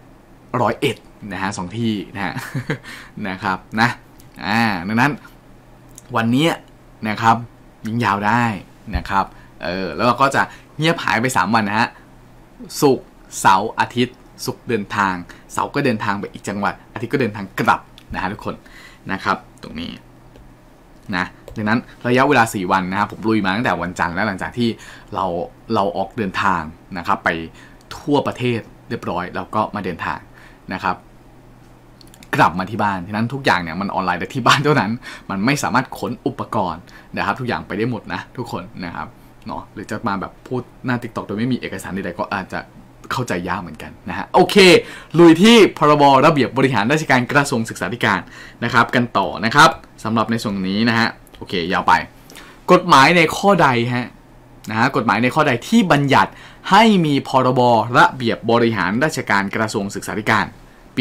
101นะฮะ2ที่นะฮะนะครับนะดังนั้นวันนี้นะครับยิงยาวได้นะครับแล้วเราก็จะเงียบหายไป3วันนะฮะศุกร์เสาร์อาทิตย์ศุกร์เดินทางเสาร์ก็เดินทางไปอีกจังหวัดอาทิตย์ก็เดินทางกลับนะฮะทุกคนนะครับตรงนี้นะดังนั้นระยะเวลา4วันนะครับผมลุยมาตั้งแต่วันจันทร์แล้วหลังจากที่เราออกเดินทางนะครับไปทั่วประเทศเรียบร้อยแล้วก็มาเดินทางนะครับกลับมาที่บ้านฉะนั้นทุกอย่างเนี่ยมันออนไลน์แต่ที่บ้านเท่านั้นมันไม่สามารถขนอุปกรณ์นะครับทุกอย่างไปได้หมดนะทุกคนนะครับเนาะหรือจะมาแบบพูดหน้า TikTok โดยไม่มีเอกสารใดๆก็อาจจะเข้าใจยากเหมือนกันนะฮะโอเคลุยที่พรบระเบียบบริหารราชการกระทรวงศึกษาธิการนะครับกันต่อนะครับสำหรับในส่วนนี้นะฮะโอเคยาวไปกฎหมายในข้อใดฮะนะฮะกฎหมายในข้อใดที่บัญญัติให้มีพรบระเบียบบริหารราชการกระทรวงศึกษาธิการปี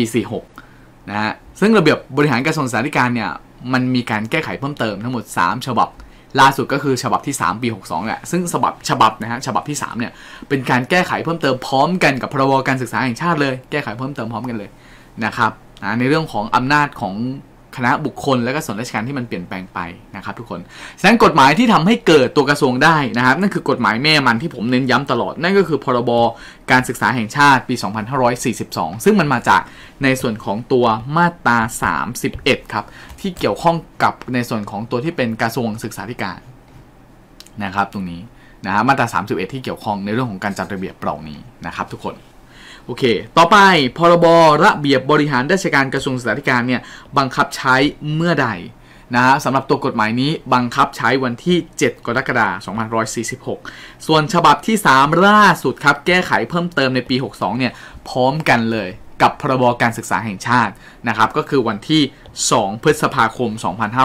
46นะฮะซึ่งระเบียบบริหารกระทรวงศึกษาธิการเนี่ยมันมีการแก้ไขเพิ่มเติมทั้งหมด3ฉบับล่าสุดก็คือฉบับที่3ปี62แหละซึ่งฉบับนะฮะฉบับที่3เนี่ยเป็นการแก้ไขเพิ่มเติมพร้อมกันกับพรบการศึกษาแห่งชาติเลยแก้ไขเพิ่มเติมพร้อมกันเลยนะครับในเรื่องของอำนาจของคณะบุคคลและก็ส่วนราชการที่มันเปลี่ยนแปลงไปนะครับทุกคนฉะนั้นกฎหมายที่ทำให้เกิดตัวกระทรวงได้นะครับนั่นคือกฎหมายแม่มันที่ผมเน้นย้ำตลอดนั่นก็คือพรบการศึกษาแห่งชาติปี2542ซึ่งมันมาจากในส่วนของตัวมาตรา31ครับที่เกี่ยวข้องกับในส่วนของตัวที่เป็นกระทรวงศึกษาธิการนะครับตรงนี้นะฮะมาตรา31ที่เกี่ยวข้องในเรื่องของการจัดระเบียบเหล่านี้นะครับทุกคนโอเคต่อไปพรบระเบียบบริหารราชการกระทรวงศึกษาธิการเนี่ยบังคับใช้เมื่อใดนะฮะสำหรับตัวกฎหมายนี้บังคับใช้วันที่7 กรกฎาคม 2546ส่วนฉบับที่3ล่าสุดครับแก้ไขเพิ่มเติมในปี62เนี่ยพร้อมกันเลยกับพรบการศึกษาแห่งชาตินะครับก็คือวันที่2 พฤษภาคม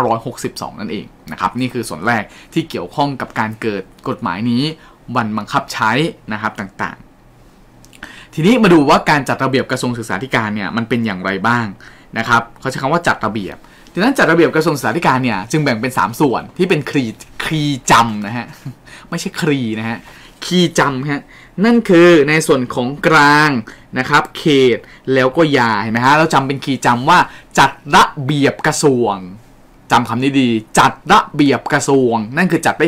2562นั่นเองนะครับนี่คือส่วนแรกที่เกี่ยวข้องกับการเกิดกฎหมายนี้วันบังคับใช้นะครับต่างๆทีนี้มาดูว่าการจัดระเบียบกระทรวงศึกษาธิการเนี่ยมันเป็นอย่างไรบ้างนะครับเขาใช้คำว่าจัดระเบียบดังนั้นจัดระเบียบกระทรวงศึกษาธิการเนี่ยจึงแบ่งเป็น3ส่วนที่เป็นครีจำนะฮะไม่ใช่ครีนะฮะคีย์จำฮะนั่นคือในส่วนของกลางนะครับเขตแล้วก็ยาเห็นไหมฮะเราจำเป็นคีย์จำว่าจัดระเบียบกระทรวงจำคำนี้ดีจัดระเบียบกระทรวงนั่นคือจัดได้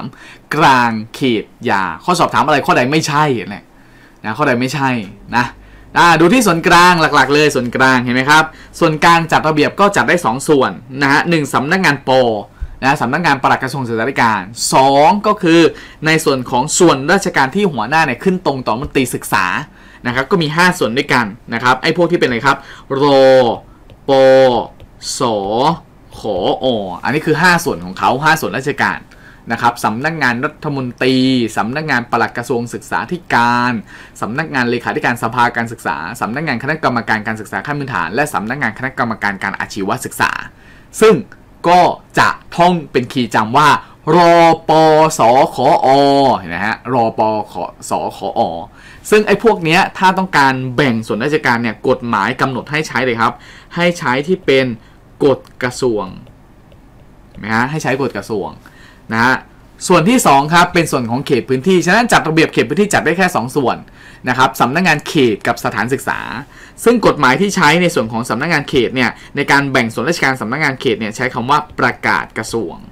3กลางเขตยาข้อสอบถามอะไรข้อใดไม่ใช่นะข้อใดไม่ใช่นะดูที่ส่วนกลางหลักๆเลยส่วนกลางเห็นไหมครับส่วนกลางจัดระเบียบก็จัดได้2ส่วนนะฮะ1สำนักงานป.นะสำนักงานปลัดกระทรวงศึกษาธิการ2ก็คือในส่วนของส่วนราชการที่หัวหน้าเนี่ยขึ้นตรงต่อรัฐมนตรีศึกษานะครับก็มี5ส่วนด้วยกันนะครับไอ้พวกที่เป็นอะไรครับรปสขออันนี้คือ5ส่วนของเขา5ส่วนราชการนะครับสำนักงานรัฐมนตรีสำนักงานปลัดกระทรวงศึกษาธิการสำนักงานเลขาธิการสภาการศึกษาสำนักงานคณะกรรมการการศึกษาขั้นพื้นฐานและสำนักงานคณะกรรมการการอาชีวศึกษาซึ่งก็จะท่องเป็นคีย์จำว่ารปสขอเห็นไหมฮะรปสขอซึ่งไอ้พวกเนี้ยถ้าต้องการแบ่งส่วนราชการเนี่ยกฎหมายกำหนดให้ใช้เลยครับให้ใช้ที่เป็นกฎกระทรวงนะฮะให้ใช้กฎกระทรวงนะฮะส่วนที่2ครับเป็นส่วนของเขตพื้นที่ฉะนั้นจัดระเบียบเขตพื้นที่จัดได้แค่2ส่วนนะครับสำนักงานเขตกับสถานศึกษาซึ่งกฎหมายที่ใช้ในส่วนของสำนักงานเขตเนี่ยในการแบ่งส่วนราชการสำนักงานเขตเนี่ยใช้คำว่าประกาศกระทรวง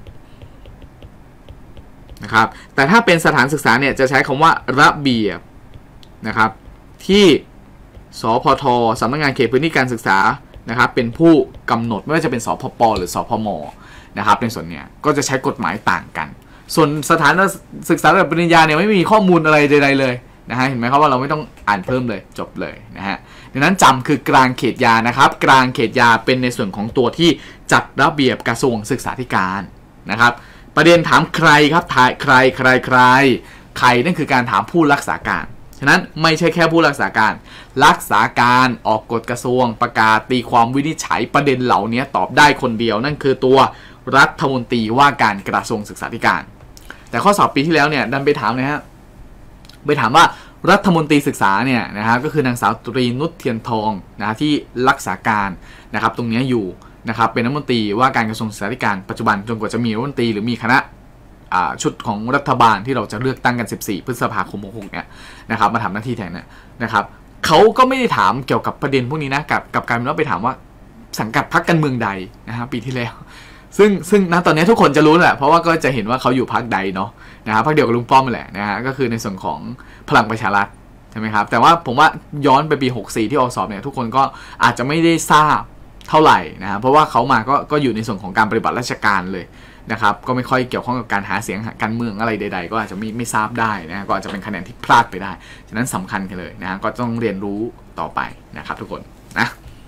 นะครับแต่ถ้าเป็นสถานศึกษาเนี่ยจะใช้คำว่าระเบียบนะครับที่สพทสำนักงานเขตพื้นที่การศึกษานะครับเป็นผู้กำหนดไม่ว่าจะเป็นสพปหรือสพมนะครับในส่วนเนี้ยก็จะใช้กฎหมายต่างกันส่วนสถานศึกษาระดับปริญญาเนี่ยไม่มีข้อมูลอะไรใดๆเลยนะฮะเห็นไหมครับว่าเราไม่ต้องอ่านเพิ่มเลยจบเลยนะฮะดังนั้นจำคือกลางเขตยานะครับกลางเขตยาเป็นในส่วนของตัวที่จัดระเบียบกระทรวงศึกษาธิการนะครับประเด็นถามใครครับใครนั่นคือการถามผู้รักษาการฉะนั้นไม่ใช่แค่ผู้รักษาการออกกฎกระทรวงประกาศตีความวินิจฉัยประเด็นเหล่านี้ตอบได้คนเดียวนั่นคือตัวรัฐมนตรีว่าการกระทรวงศึกษาธิการแต่ข้อสอบปีที่แล้วเนี่ยดันไปถามนะฮะไปถามว่ารัฐมนตรีศึกษาเนี่ยนะฮะก็คือนางสาวตรีนุชเทียนทองนะที่รักษาการนะครับตรงนี้อยู่นะครับเป็นรัฐมนตรีว่าการกระทรวงศึกษาธิการปัจจุบันจนกว่าจะมีรัฐมนตรีหรือมีคณะชุดของรัฐบาลที่เราจะเลือกตั้งกัน14พฤษภาคม66เนี่ยนะครับมาทำหน้าที่แทนเนี่ยนะครับเขาก็ไม่ได้ถามเกี่ยวกับประเด็นพวกนี้นะกับการว่าไปถามว่าสังกัดพรรคการเมืองใดนะฮะปีที่แล้วซึ่งนะตอนนี้ทุกคนจะรู้แหละเพราะว่าก็จะเห็นว่าเขาอยู่พรรคใดเนาะนะครับพรรคเดียวกับลุงป้อมแหละนะฮะก็คือในส่วนของพลังประชารัฐใช่ไหมครับแต่ว่าผมว่าย้อนไปปี64ที่ออกสอบเนี่ยทุกคนก็อาจจะไม่ได้ทราบเท่าไหร่นะครับเพราะว่าเขามาก็อยู่ในส่วนของการปฏิบัติราชการเลยนะครับก็ไม่ค่อยเกี่ยวข้องกับการหาเสียงการเมืองอะไรใดๆก็อาจจะไม่ทราบได้นะก็อาจจะเป็นคะแนนที่พลาดไปได้ฉะนั้นสำคัญกันเลยนะก็ต้องเรียนรู้ต่อไปนะครับทุกคนนะ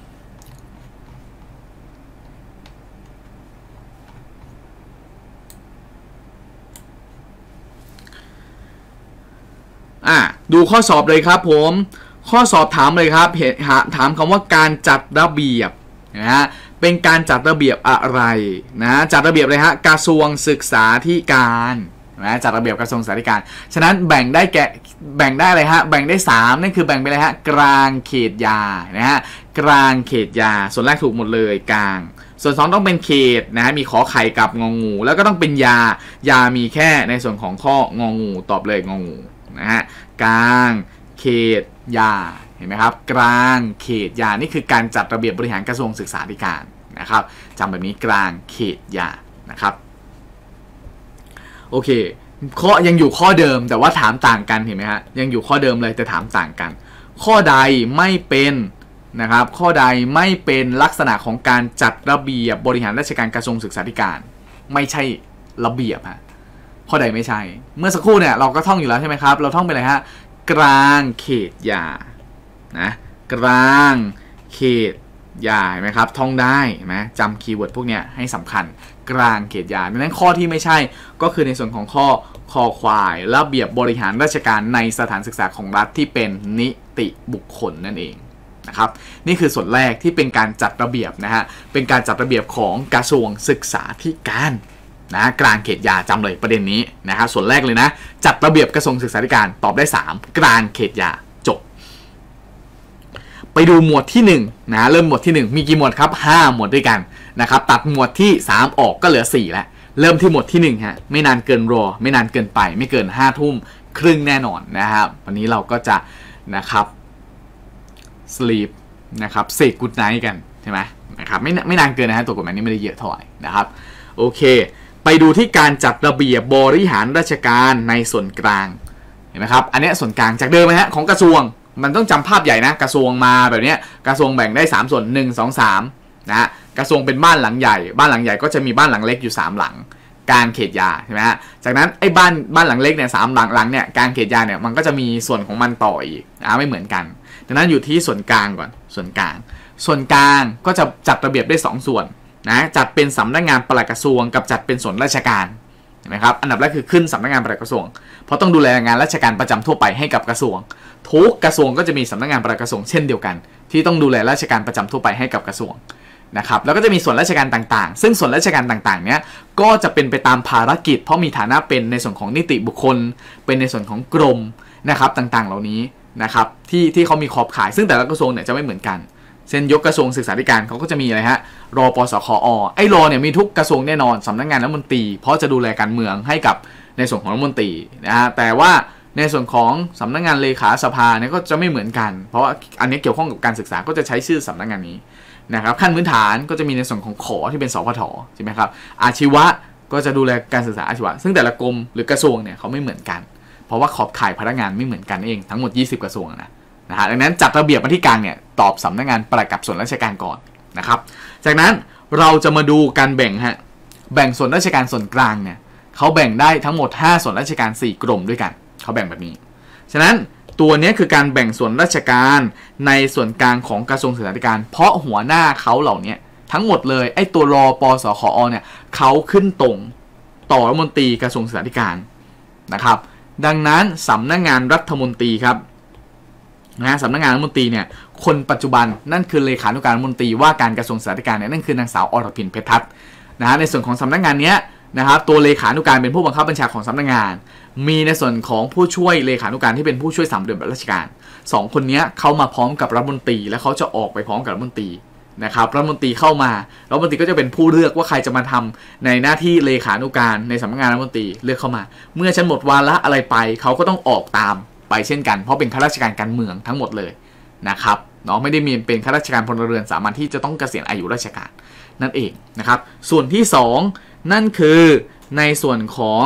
ดูข้อสอบเลยครับผมข้อสอบถามเลยครับถามคำว่าการจัดระเบียบนะฮะเป็นการจัดระเบียบอะไรนะจัดระเบียบเลยฮะกระทรวงศึกษาธิการนะจัดระเบียบกระทรวงศึกษาธิการฉะนั้นแบ่งได้อะไรฮะแบ่งได้3นั่นคือแบ่งไปเลยฮะกลางเขตยานะฮะกลางเขตยาส่วนแรกถูกหมดเลยกลางส่วน2ต้องเป็นเขตนะฮะมีขอไข่กับงองูแล้วก็ต้องเป็นยามีแค่ในส่วนของข้ององูตอบเลยงองูนะฮะกลางเขตยาเห็นไหมครับกลางเขตยานี่คือการจัดระเบียบบริหารกระทรวงศึกษาธิการนะครับจำแบบนี้กลางเขตยานะครับโอเคข้อยังอยู่ข้อเดิมแต่ว่าถามต่างกันเห็นไหมฮะยังอยู่ข้อเดิมเลยแต่ถามต่างกันข้อใดไม่เป็นนะครับข้อใดไม่เป็นลักษณะของการจัดระเบียบบริหารราชการกระทรวงศึกษาธิการไม่ใช่ระเบียบฮะข้อใดไม่ใช่เมื่อสักครู่เนี่ยเราก็ท่องอยู่แล้วใช่ไหมครับเราท่องไปเลยฮะกลางเขตยานะกลางเขตยาเห็นไหมครับท่องได้เห็นไหมจำคีย์เวิร์ดพวกเนี้ยให้สำคัญกลางเขตยาดังนั้นข้อที่ไม่ใช่ก็คือในส่วนของข้อคอควายระเบียบบริหารราชการในสถานศึกษาของรัฐที่เป็นนิติบุคคลนั่นเองนะครับนี่คือส่วนแรกที่เป็นการจัดระเบียบนะฮะเป็นการจัดระเบียบของกระทรวงศึกษาธิการนะกลางเขตยาจำเลยประเด็นนี้นะครับส่วนแรกเลยนะจัดระเบียบกระทรวงศึกษาธิการตอบได้3กลางเขตยาจบไปดูหมวดที่1นะเริ่มหมวดที่1มีกี่หมวดครับ5หมวดด้วยกันนะครับตัดหมวดที่3ออกก็เหลือ4แล้วเริ่มที่หมวดที่1ฮะไม่นานเกินรอไม่นานเกินไปไม่เกิน5 ทุ่มครึ่งแน่นอนนะครับวันนี้เราก็จะนะครับสลีปนะครับเซกูดไนท์กันใช่ไหมนะครับไม่นานเกินนะฮะตัวกฎหมายนี้ไม่ได้เยอะเท่าไหร่นะครับโอเคไปดูที่การจัดระเบียบบริหารราชการในส่วนกลางเห็นไหมครับอันนี้ส่วนกลางจากเดิมนะฮะของกระทรวงมันต้องจำภาพใหญ่นะกระทรวงมาแบบนี้กระทรวงแบ่งได้3ส่วน1 2 3นะฮะกระทรวงเป็นบ้านหลังใหญ่บ้านหลังใหญ่ก็จะมีบ้านหลังเล็กอยู่3หลังกลางเขตยาใช่ไหมฮะจากนั้นไอ้บ้านหลังเล็กเนี่ย3หลังเนี่ยกลางเขตยาเนี่ยมันก็จะมีส่วนของมันต่ออีกไม่เหมือนกันดังนั้นอยู่ที่ส่วนกลางก่อนส่วนกลางก็จะจัดระเบียบได้2ส่วนนะจัดเป็นสำนักงานปลัดกระทรวงกับจัดเป็นส่วนราชการเห็นไหมครับอันดับแรกคือขึ้นสำนักงานปลัดกระทรวงเพราะต้องดูแลงานราชการประจำทั่วไปให้กับกระทรวงทุกกระทรวงก็จะมีสำนักงานปลัดกระทรวงเช่นเดียวกันที่ต้องดูแลราชการประจำทั่วไปให้กับกระทรวงนะครับแล้วก็จะมีส่วนราชการต่างๆซึ่งส่วนราชการต่างๆเนี้ยก็จะเป็นไปตามภารกิจเพราะมีฐานะเป็นในส่วนของนิติบุคคลเป็นในส่วนของกรมนะครับต่างๆเหล่านี้นะครับที่เขามีขอบข่ายซึ่งแต่ละกระทรวงเนี่ยจะไม่เหมือนกันเช่นยกกระทรวงศึกษาธิการเขาก็จะมีอะไรฮะรปสคอไอ้รเนี่ยมีทุกกระทรวงแน่นอนสำนักงานรัฐมนตรีเพราะจะดูแลการเมืองให้กับในส่วนของรัฐมนตรีนะฮะแต่ว่าในส่วนของสำนักงานเลขาสภาเนี่ยก็จะไม่เหมือนกันเพราะว่าอันนี้เกี่ยวข้องกับการศึกษาก็จะใช้ชื่อสำนักงานนี้นะครับขั้นพื้นฐานก็จะมีในส่วนของขอที่เป็นสพทใช่ไหมครับอาชีวะก็จะดูแลการศึกษาอาชีวะซึ่งแต่ละกรมหรือกระทรวงเนี่ยเขาไม่เหมือนกันเพราะว่าขอบข่ายพนักงานไม่เหมือนกันเองทั้งหมด20กระทรวงนะฮะดังนั้นจัดระเบียบมาที่กลางเนี่ยตอบสำนักงานปลัดกับส่วนราชการก่อนนะครับจากนั้นเราจะมาดูการแบ่งแบ่งส่วนราชการส่วนกลางเนี่ยเขาแบ่งได้ทั้งหมด5ส่วนราชการ4กรมด้วยกันเขาแบ่งแบบนี้ฉะนั้นตัวนี้คือการแบ่งส่วนราชการในส่วนกลางของกระทรวงศึกษาธิการเพราะหัวหน้าเขาเหล่านี้ทั้งหมดเลยไอ้ตัวรปสคอเนี่ยเขาขึ้นตรงต่อรัฐมนตรีกระทรวงศึกษาธิการนะครับดังนั้นสำนักงานรัฐมนตรีครับสำนักงานรัฐมนตรีเนี่ยคนปัจจุบันนั่นคือเลขานุการรัฐมนตรีว่าการกระทรวงศึกษาธิการเนี่ยนั่นคือนางสาวอรพินเพชรทัศน์ในส่วนของสำนักงานนี้นะครับตัวเลขานุการเป็นผู้บังคับบัญชาของสำนักงานมีในส่วนของผู้ช่วยเลขานุการที่เป็นผู้ช่วย3 เดือนราชการ2คนนี้เขามาพร้อมกับรัฐมนตรีและเขาจะออกไปพร้อมกับรัฐมนตรีนะครับรัฐมนตรีเข้ามารัฐมนตรีก็จะเป็นผู้เลือกว่าใครจะมาทำในหน้าที่เลขานุการในสำนักงานรัฐมนตรีเลือกเข้ามาเมื่อฉันหมดวาระอะไรไปเขาก็ต้องออกตามไปเช่นกันเพราะเป็นข้าราชการการเมืองทั้งหมดเลยนะครับเนาะไม่ได้มีเป็นข้าราชการพลเรือนสามัญที่จะต้องเกษียณอายุราชการนั่นเองนะครับส่วนที่2นั่นคือในส่วนของ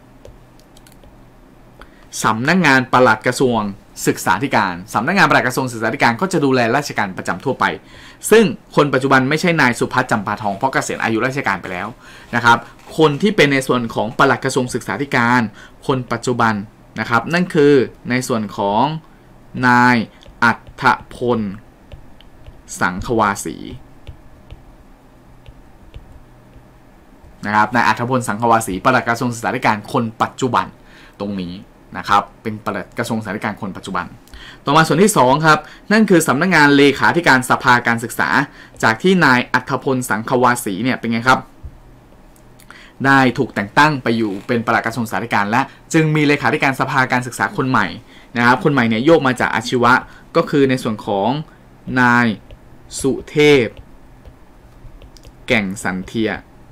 สำนักงานปลัดกระทรวงศึกษาธิการสำนักงานปลัดกระทรวงศึกษาธิการก็จะดูแลราชการประจำทั่วไปซึ่งคนปัจจุบันไม่ใช่นายสุพัฒน์จำปาทองเพราะเกษียณอายุราชการไปแล้วนะครับคนที่เป็นในส่วนของปลัดกระทรวงศึกษาธิการคนปัจจุบันนะครับนั่นคือในส่วนของนายอัฏฐพลสังควาสีนะครับนายอัฏฐพลสังควาสีปลัดกระทรวงศึกษาธิการคนปัจจุบันตรงนี้นะครับเป็นปลัดกระทรวงศึกษาธิการคนปัจจุบันต่อมาส่วนที่2ครับนั่นคือสำนักงานเลขาธิการสภาการศึกษาจากที่นายอัฏฐพลสังควาสีเนี่ยเป็นไงครับได้ถูกแต่งตั้งไปอยู่เป็นปลัดกระทรวงศึกษาธิการและจึงมีเลขาธิการสภาการศึกษาคนใหม่นะครับคนใหม่เนี่ยโยกมาจากอาชีวะก็คือในส่วนของนายสุเทพแก่งสันเทีย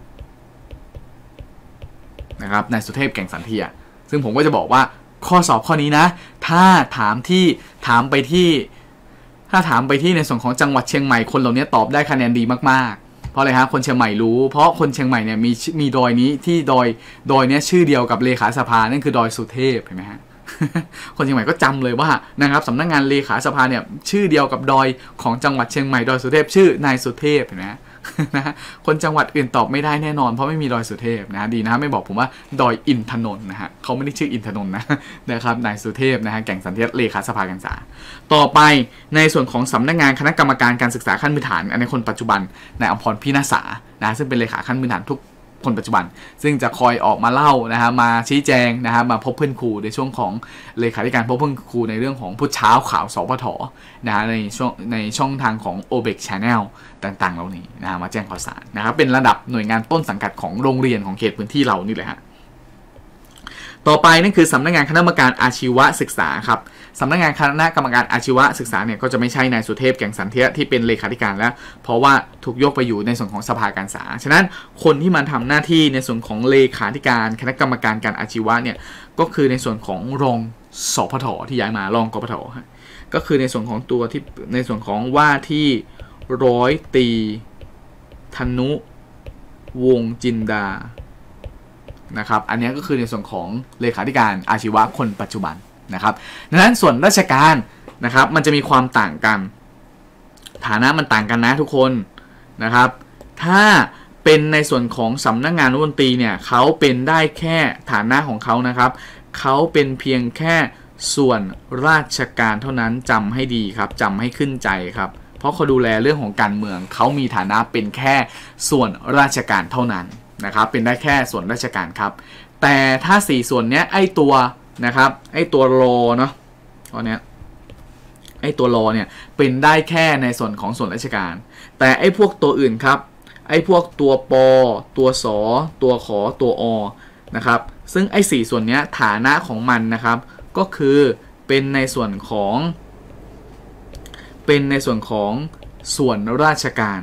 นะครับนายสุเทพแก่งสันเทียซึ่งผมก็จะบอกว่าข้อสอบข้อนี้นะถ้าถามไปที่ในส่วนของจังหวัดเชียงใหม่คนเหล่านี้ตอบได้คะแนนดีมากๆเพราะอะไรฮะคนเชียงใหม่รู้เพราะคนเชียงใหม่เนี่ยมีดอยนี้ที่ดอยเนี้ยชื่อเดียวกับเลขาสภานั่นคือดอยสุเทพเห็นไหมฮะ คนเชียงใหม่ก็จำเลยว่านะครับสำนักงานเลขาสภาเนี่ยชื่อเดียวกับดอยของจังหวัดเชียงใหม่ดอยสุเทพชื่อนายสุเทพเห็นไหมนะคนจังหวัดอื่นตอบไม่ได้แน่นอนเพราะไม่มีดอยสุเทพนะดีนะไม่บอกผมว่าดอยอินทนนท์นะฮะเขาไม่ได้ชื่ออินทนนท์นะครับนายสุเทพนะฮะแก่งสันเทียเลขาสภาการศึกษาต่อไปในส่วนของสำนักงานคณะกรรมการการศึกษาขั้นพื้นฐานอันนี้คนปัจจุบันนายอมพรพินาศานะซึ่งเป็นเลขาขั้นพื้นฐานทุกคนปัจจุบันซึ่งจะคอยออกมาเล่านะฮะมาชี้แจงนะฮะมาพบเพื่อนครูในช่วงของเลขาธิการพบเพื่อนครูในเรื่องของพุธเช้าข่าวสพทนะฮะในช่องทางของ OBEC Channel ต่างๆเหล่านี้นะฮะมาแจ้งข่าวสารนะครับเป็นระดับหน่วยงานต้นสังกัดของโรงเรียนของเขตพื้นที่เรานี่แหละฮะต่อไปนั่นคือสำนักงานคณะกรรมการอาชีวศึกษาครับสำนักงานคณะกรรมการอาชีวศึกษาเนี่ยก็จะไม่ใช่นายสุเทพแก่งสันเทียที่เป็นเลขาธิการแล้วเพราะว่าถูกยกไปอยู่ในส่วนของสภาการศึกษาฉะนั้นคนที่มาทำหน้าที่ในส่วนของเลขาธิการคณะกรรมการการอาชีวะเนี่ยก็คือในส่วนของรองสพทที่ย้ายมารองกพทก็คือในส่วนของตัวที่ในส่วนของว่าที่ร้อยตรีธนุวงศ์จินดานะครับอันนี้ก็คือในส่วนของเลขาธิการอาชีวะคนปัจจุบันนะครับดังนั้นส่วนราชการนะครับมันจะมีความต่างกันฐานะมันต่างกันนะทุกคนนะครับถ้าเป็นในส่วนของสำนักงานรัฐมนตรีเนี่ยเขาเป็นได้แค่ฐานะของเขานะครับเขาเป็นเพียงแค่ส่วนราชการเท่านั้นจำให้ดีครับจำให้ขึ้นใจครับเพราะเขาดูแลเรื่องของการเมืองเขามีฐานะเป็นแค่ส่วนราชการเท่านั้นนะครับเป็นได้แค่ส่วนราชการครับแต่ถ้า4ส่วนเนี้ยไอตัวนะครับไอตัวรอเนาะตอนเนี้ยไออ้ตัวรอเนี่ยเป็นได้แค่ในส่วนของส่วนราชการแต่ไอ้พวกตัวอื่นครับไอ้พวกตัวปตัวสตัวขอตัวอนะครับซึ่งไอ้4ส่วนนี้ฐานะของมันนะครับก็คือเป็นในส่วนของส่วนราชการ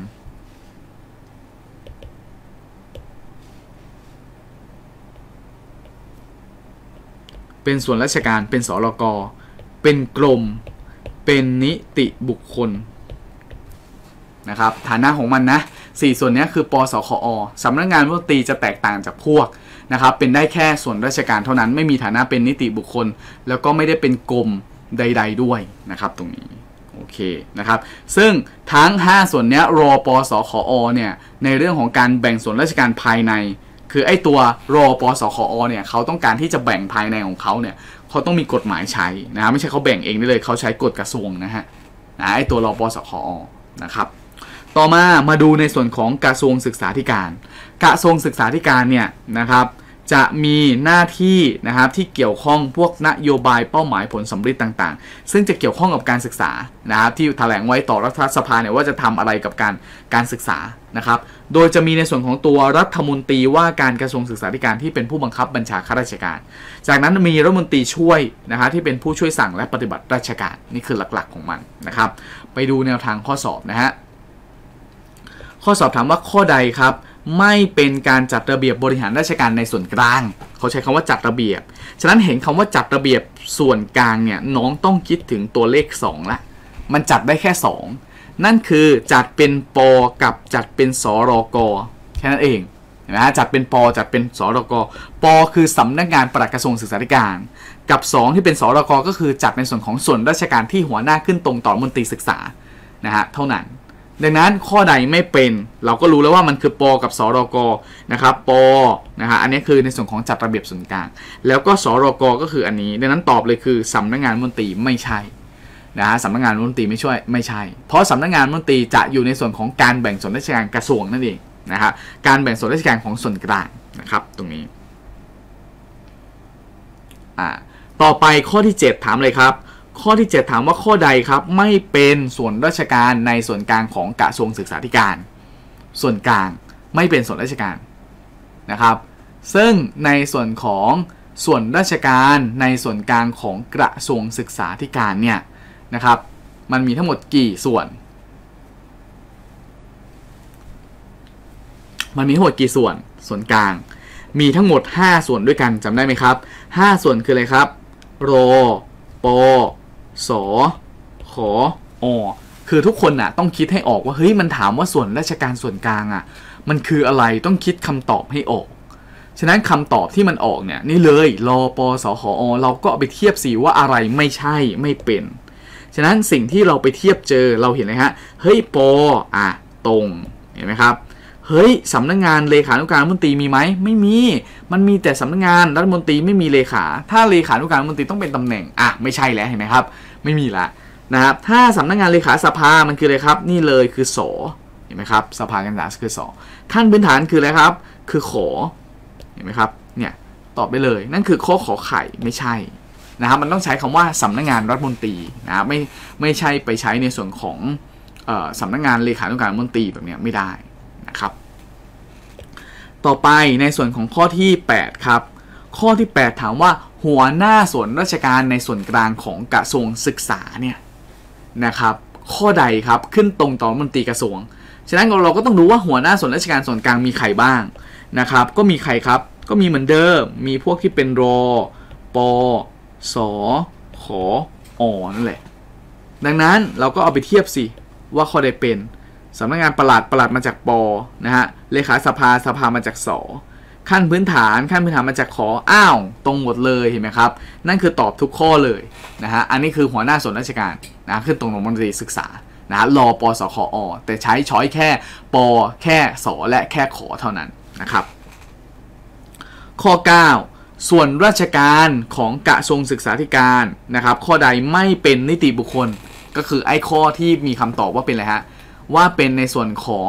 เป็นส่วนราชการเป็นสรกเป็นกรมเป็นนิติบุคคลนะครับฐานะของมันนะ4ส่วนนี้คือปสคอสำนักงานรัฐมนตรีจะแตกต่างจากพวกนะครับเป็นได้แค่ส่วนราชการเท่านั้นไม่มีฐานะเป็นนิติบุคคลแล้วก็ไม่ได้เป็นกรมใดๆด้วยนะครับตรงนี้โอเคนะครับซึ่งทั้ง5ส่วนนี้รปสคอเนี่ยในเรื่องของการแบ่งส่วนราชการภายในคือไอ้ตัวรปสคอเนี่ยเขาต้องการที่จะแบ่งภายในของเขาเนี่ยเขาต้องมีกฎหมายใช้นะไม่ใช่เขาแบ่งเองได้เลยเขาใช้กฎกระทรวงนะฮะไอ้ตัวรปสคอนะครับต่อมาดูในส่วนของกระทรวงศึกษาธิการกระทรวงศึกษาธิการเนี่ยนะครับจะมีหน้าที่นะครับที่เกี่ยวข้องพวกนโยบายเป้าหมายผลสำเร็จต่างๆซึ่งจะเกี่ยวข้องกับการศึกษานะครับที่แถลงไว้ต่อรัฐสภาเนี่ยว่าจะทำอะไรกับการศึกษานะครับโดยจะมีในส่วนของตัวรัฐมนตรีว่าการกระทรวงศึกษาธิการที่เป็นผู้บังคับบัญชาข้าราชการจากนั้นมีรัฐมนตรีช่วยนะครับที่เป็นผู้ช่วยสั่งและปฏิบัติราชการนี่คือหลักๆของมันนะครับไปดูแนวทางข้อสอบนะฮะข้อสอบถามว่าข้อใดครับไม่เป็นการจัดระเบียบบริหารราชการในส่วนกลางเขาใช้คำว่าจัดระเบียบฉะนั้นเห็นคำว่าจัดระเบียบส่วนกลางเนี่ยน้องต้องคิดถึงตัวเลข2ละมันจัดได้แค่2นั่นคือจัดเป็นปกับจัดเป็นสรกแค่นั้นเองนะจัดเป็นปจัดเป็นสรกปคือสำนักงานปลัดกระทรวงศึกษาธิการกับ2ที่เป็นสรกก็คือจัดในส่วนของส่วนราชการที่หัวหน้าขึ้นตรงต่อมนตรีศึกษานะฮะเท่านั้นดังนั้นข้อใดไม่เป็นเราก็รู้แล้วว่ามันคือปกับสรกนะครับปนะฮะอันนี้คือในส่วนของจัดระเบียบส่วนกลางแล้วก็สรกก็คืออันนี้ดังนั้นตอบเลยคือสำนักงานมนตรีไม่ใช่นะฮะสำนักงานมนตรีไม่ใช่เพราะสำนักงานมนตรีจะอยู่ในส่วนของการแบ่งส่วนราชการกระทรวงนั่นเองนะฮะการแบ่งส่วนราชการของส่วนกลางนะครับตรงนี้ต่อไปข้อที่7ถามเลยครับข้อที่7ถามว่าข้อใดครับไม่เป็นส่วนราชการในส่วนกลางของกระทรวงศึกษาธิการส่วนกลางไม่เป็นส่วนราชการนะครับซึ่งในส่วนของส่วนราชการในส่วนกลางของกระทรวงศึกษาธิการเนี่ยนะครับมันมีทั้งหมดกี่ส่วนส่วนกลางมีทั้งหมด5ส่วนด้วยกันจำได้ไหมครับ5ส่วนคืออะไรครับรปสขอคือทุกคนน่ะต้องคิดให้ออกว่าเฮ้ยมันถามว่าส่วนราชการส่วนกลางอ่ะมันคืออะไรต้องคิดคำตอบให้ออกฉะนั้นคำตอบที่มันออกเนี่ยนี่เลยรปสขอเราก็เอาไปเทียบสิว่าอะไรไม่ใช่ไม่เป็นฉะนั้นสิ่งที่เราไปเทียบเจอเราเห็นเลยฮะเฮ้ยปตรงเห็นไหมครับเฮ้ยสำนักงานเลขานุการรัฐมนตรีมีไหมไม่มีมันมีแต่สำนักงานรัฐมนตรีไม่มีเลขาถ้าเลขานุการรัฐมนตรีต้องเป็นตำแหน่งไม่ใช่แล้วเห็นไหมครับไม่มีละนะครับถ้าสำนักงานเลขาสภามันคืออะไรครับนี่เลยคือสเห็นไหมครับสภาการศึกษาคือสขั้นพื้นฐานคืออะไรครับคือขอเห็นไหมครับเนี่ยตอบได้เลยนั่นคือข้อขอไข่ไม่ใช่นะครับมันต้องใช้คำว่าสำนักงานรัฐมนตรีนะไม่ใช่ไปใช้ในส่วนของสำนักงานเลขานุการรัฐมนตรีแบบนี้ไม่ได้นะครับต่อไปในส่วนของข้อที่8ครับข้อที่8ถามว่าหัวหน้าส่วนราชการในส่วนกลางของกระทรวงศึกษาเนี่ยนะครับข้อใดครับขึ้นตรงต่อรัฐมนตรีกระทรวงฉะนั้นเราก็ต้องรู้ว่าหัวหน้าส่วนราชการส่วนกลางมีใครบ้างนะครับก็มีใครครับก็มีเหมือนเดิมมีพวกที่เป็นรปสขอนั่นแหละดังนั้นเราก็เอาไปเทียบสิว่าข้อใดเป็นสำนักงานปลัดมาจากปนะฮะเลขาสภามาจากสขั้นพื้นฐานมาจากขอตรงหมดเลยเห็นไหมครับนั่นคือตอบทุกข้อเลยนะฮะอันนี้คือหัวหน้าส่วนราชการนะขึ้นตรงมนตรีศึกษานะรปสขอแต่ใช้ช้อยแค่ปแค่สและแค่ขอเท่านั้นนะครับข้อ9ส่วนราชการของกระทรวงศึกษาธิการนะครับข้อใดไม่เป็นนิติบุคคลก็คือไอ้ข้อที่มีคำตอบว่าเป็นอะไรฮะว่าเป็นในส่วนของ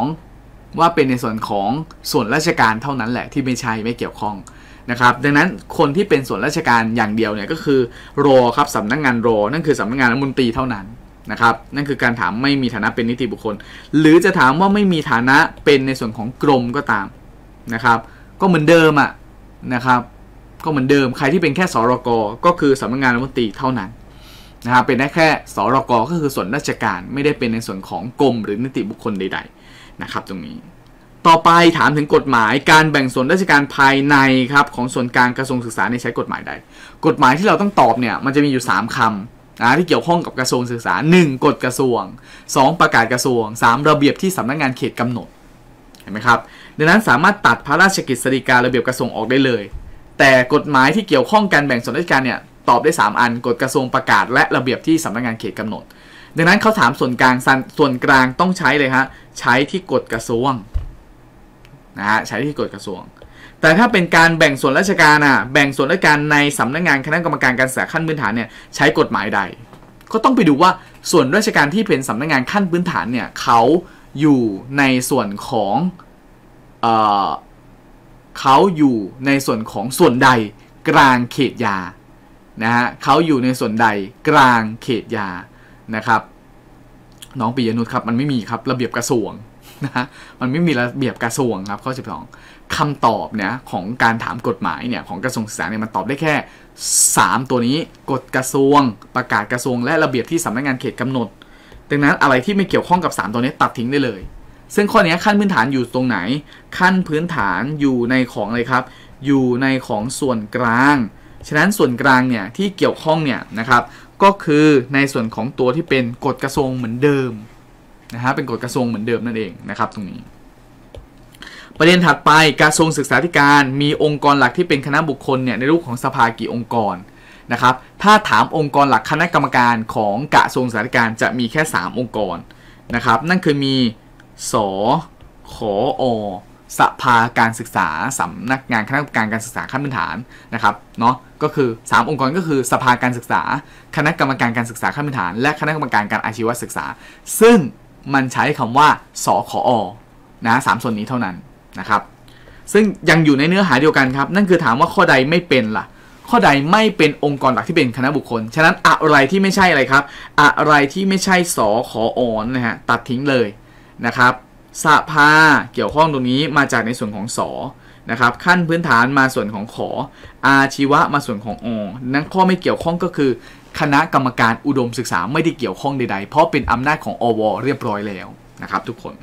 ส่วนราชการเท่านั้นแหละที่ไม่เกี่ยวข้องนะครับดังนั้นคนที่เป็นส่วนราชการอย่างเดียวเนี่ยก็คือรครับสำนักงานรนั่นคือสำนักงานรัฐมนตรีเท่านั้นนะครับนั่นคือการถามไม่มีฐานะเป็นนิติบุคคลหรือจะถามว่าไม่มีฐานะเป็นในส่วนของกรมก็ตามนะครับก็เหมือนเดิมนะครับก็เหมือนเดิมใครที่เป็นแค่สรกก็คือสำนักงานรัฐมนตรีเท่านั้นนะครับเป็นได้แค่สรกก็คือส่วนราชการไม่ได้เป็นในส่วนของกรมหรือนิติบุคคลใดๆนะครับตรงนี้ต่อไปถามถึงกฎหมายการแบ่งส่วนราชการภายในครับของส่วนกลางกระทรวงศึกษาในใช้กฎหมายใดกฎหมายที่เราต้องตอบเนี่ยมันจะมีอยู่3คำที่เกี่ยวข้องกับกระทรวงศึกษา1กฎกระทรวง2ประกาศกระทรวง3ระเบียบที่สำนักงานเขตกำหนดเห็นไหมครับดังนั้นสามารถตัดพระราชกฤษฎีการะเบียบกระทรวงออกได้เลยแต่กฎหมายที่เกี่ยวข้องการแบ่งส่วนราชการเนี่ยตอบได้3อันกฎกระทรวงประกาศและระเบียบที่สำนักงานเขตกำหนดดังนั้นเขาถามส่วนกลางต้องใช้เลยฮะใช้ที่กฎกระทรวงใช้ที่กฎกระทรวงแต่ถ้าเป็นการแบ่งส่วนราชการแบ่งส่วนราชการในสำนักงานคณะกรรมการการศึกษาขั้นพื้นฐานเนี่ยใช้กฎหมายใดก็ต้องไปดูว่าส่วนราชการที่เป็นสำนักงานขั้นพื้นฐานเนี่ยเขาอยู่ในส่วนของส่วนใดกลางเขตยาเขาอยู่ในส่วนใดกลางเขตยานะครับน้องปิยนุชครับมันไม่มีครับระเบียบกระทรวงมันไม่มีระเบียบกระทรวงครับข้อ12คำตอบเนี่ยของการถามกฎหมายเนี่ยของกระทรวงศึกษาเนี่ยมันตอบได้แค่3ตัวนี้กฎกระทรวงประกาศกระทรวงและระเบียบที่สำนักงานเขตกำหนดดังนั้นอะไรที่ไม่เกี่ยวข้องกับ3ตัวนี้ตัดทิ้งได้เลยซึ่งข้อนี้ขั้นพื้นฐานอยู่ตรงไหนขั้นพื้นฐานอยู่ในของอะไรครับอยู่ในของส่วนกลางฉะนั้นส่วนกลางเนี่ยที่เกี่ยวข้องเนี่ยนะครับก็คือในส่วนของตัวที่เป็นกฎกระทรวงเหมือนเดิมเป็นกฎกระทรวงเหมือนเดิมนั่นเองนะครับตรงนี้ประเด็นถัดไปกระทรวงศึกษาธิการมีองค์กรหลักที่เป็นคณะบุคคลเนี่ยในรูปของสภากี่องค์กรนะครับถ้าถามองค์กรหลักคณะกรรมการของกระทรวงศึกษาธิการจะมีแค่3องค์กรนะครับนั่นคือมีสขอสภาการศึกษาสำนักงานคณะกรรมการการศึกษาขั้นพื้นฐานนะครับเนาะก็คือ3องค์กรก็คือสภาการศึกษาคณะกรรมการการศึกษาขั้นพื้นฐานและคณะกรรมการการอาชีวศึกษาซึ่งมันใช้คำว่าสขอ3ส่วนนี้เท่านั้นนะครับซึ่งยังอยู่ในเนื้อหาเดียวกันครับนั่นคือถามว่าข้อใดไม่เป็นล่ะข้อใดไม่เป็นองค์กรหลักที่เป็นคณะบุคคลฉะนั้นอะไรที่ไม่ใช่อะไรครับอะไรที่ไม่ใช่สขอตัดทิ้งเลยนะครับสภาเกี่ยวข้องตรงนี้มาจากในส่วนของสนะครับขั้นพื้นฐานมาส่วนของขออาชีวะมาส่วนของนั้นข้อไม่เกี่ยวข้องก็คือคณะกรรมการอุดมศึกษาไม่ได้เกี่ยวข้องใดๆเพราะเป็นอำนาจของอวเรียบร้อยแล้วนะครับทุกคน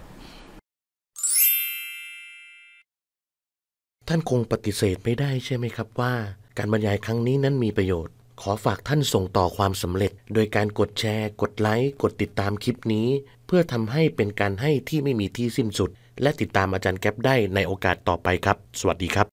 ท่านคงปฏิเสธไม่ได้ใช่ไหมครับว่าการบรรยายครั้งนี้นั้นมีประโยชน์ขอฝากท่านส่งต่อความสำเร็จโดยการกดแชร์กดไลค์กดติดตามคลิปนี้เพื่อทำให้เป็นการให้ที่ไม่มีที่สิ้นสุดและติดตามอาจารย์แก๊ปได้ในโอกาสต่อไปครับสวัสดีครับ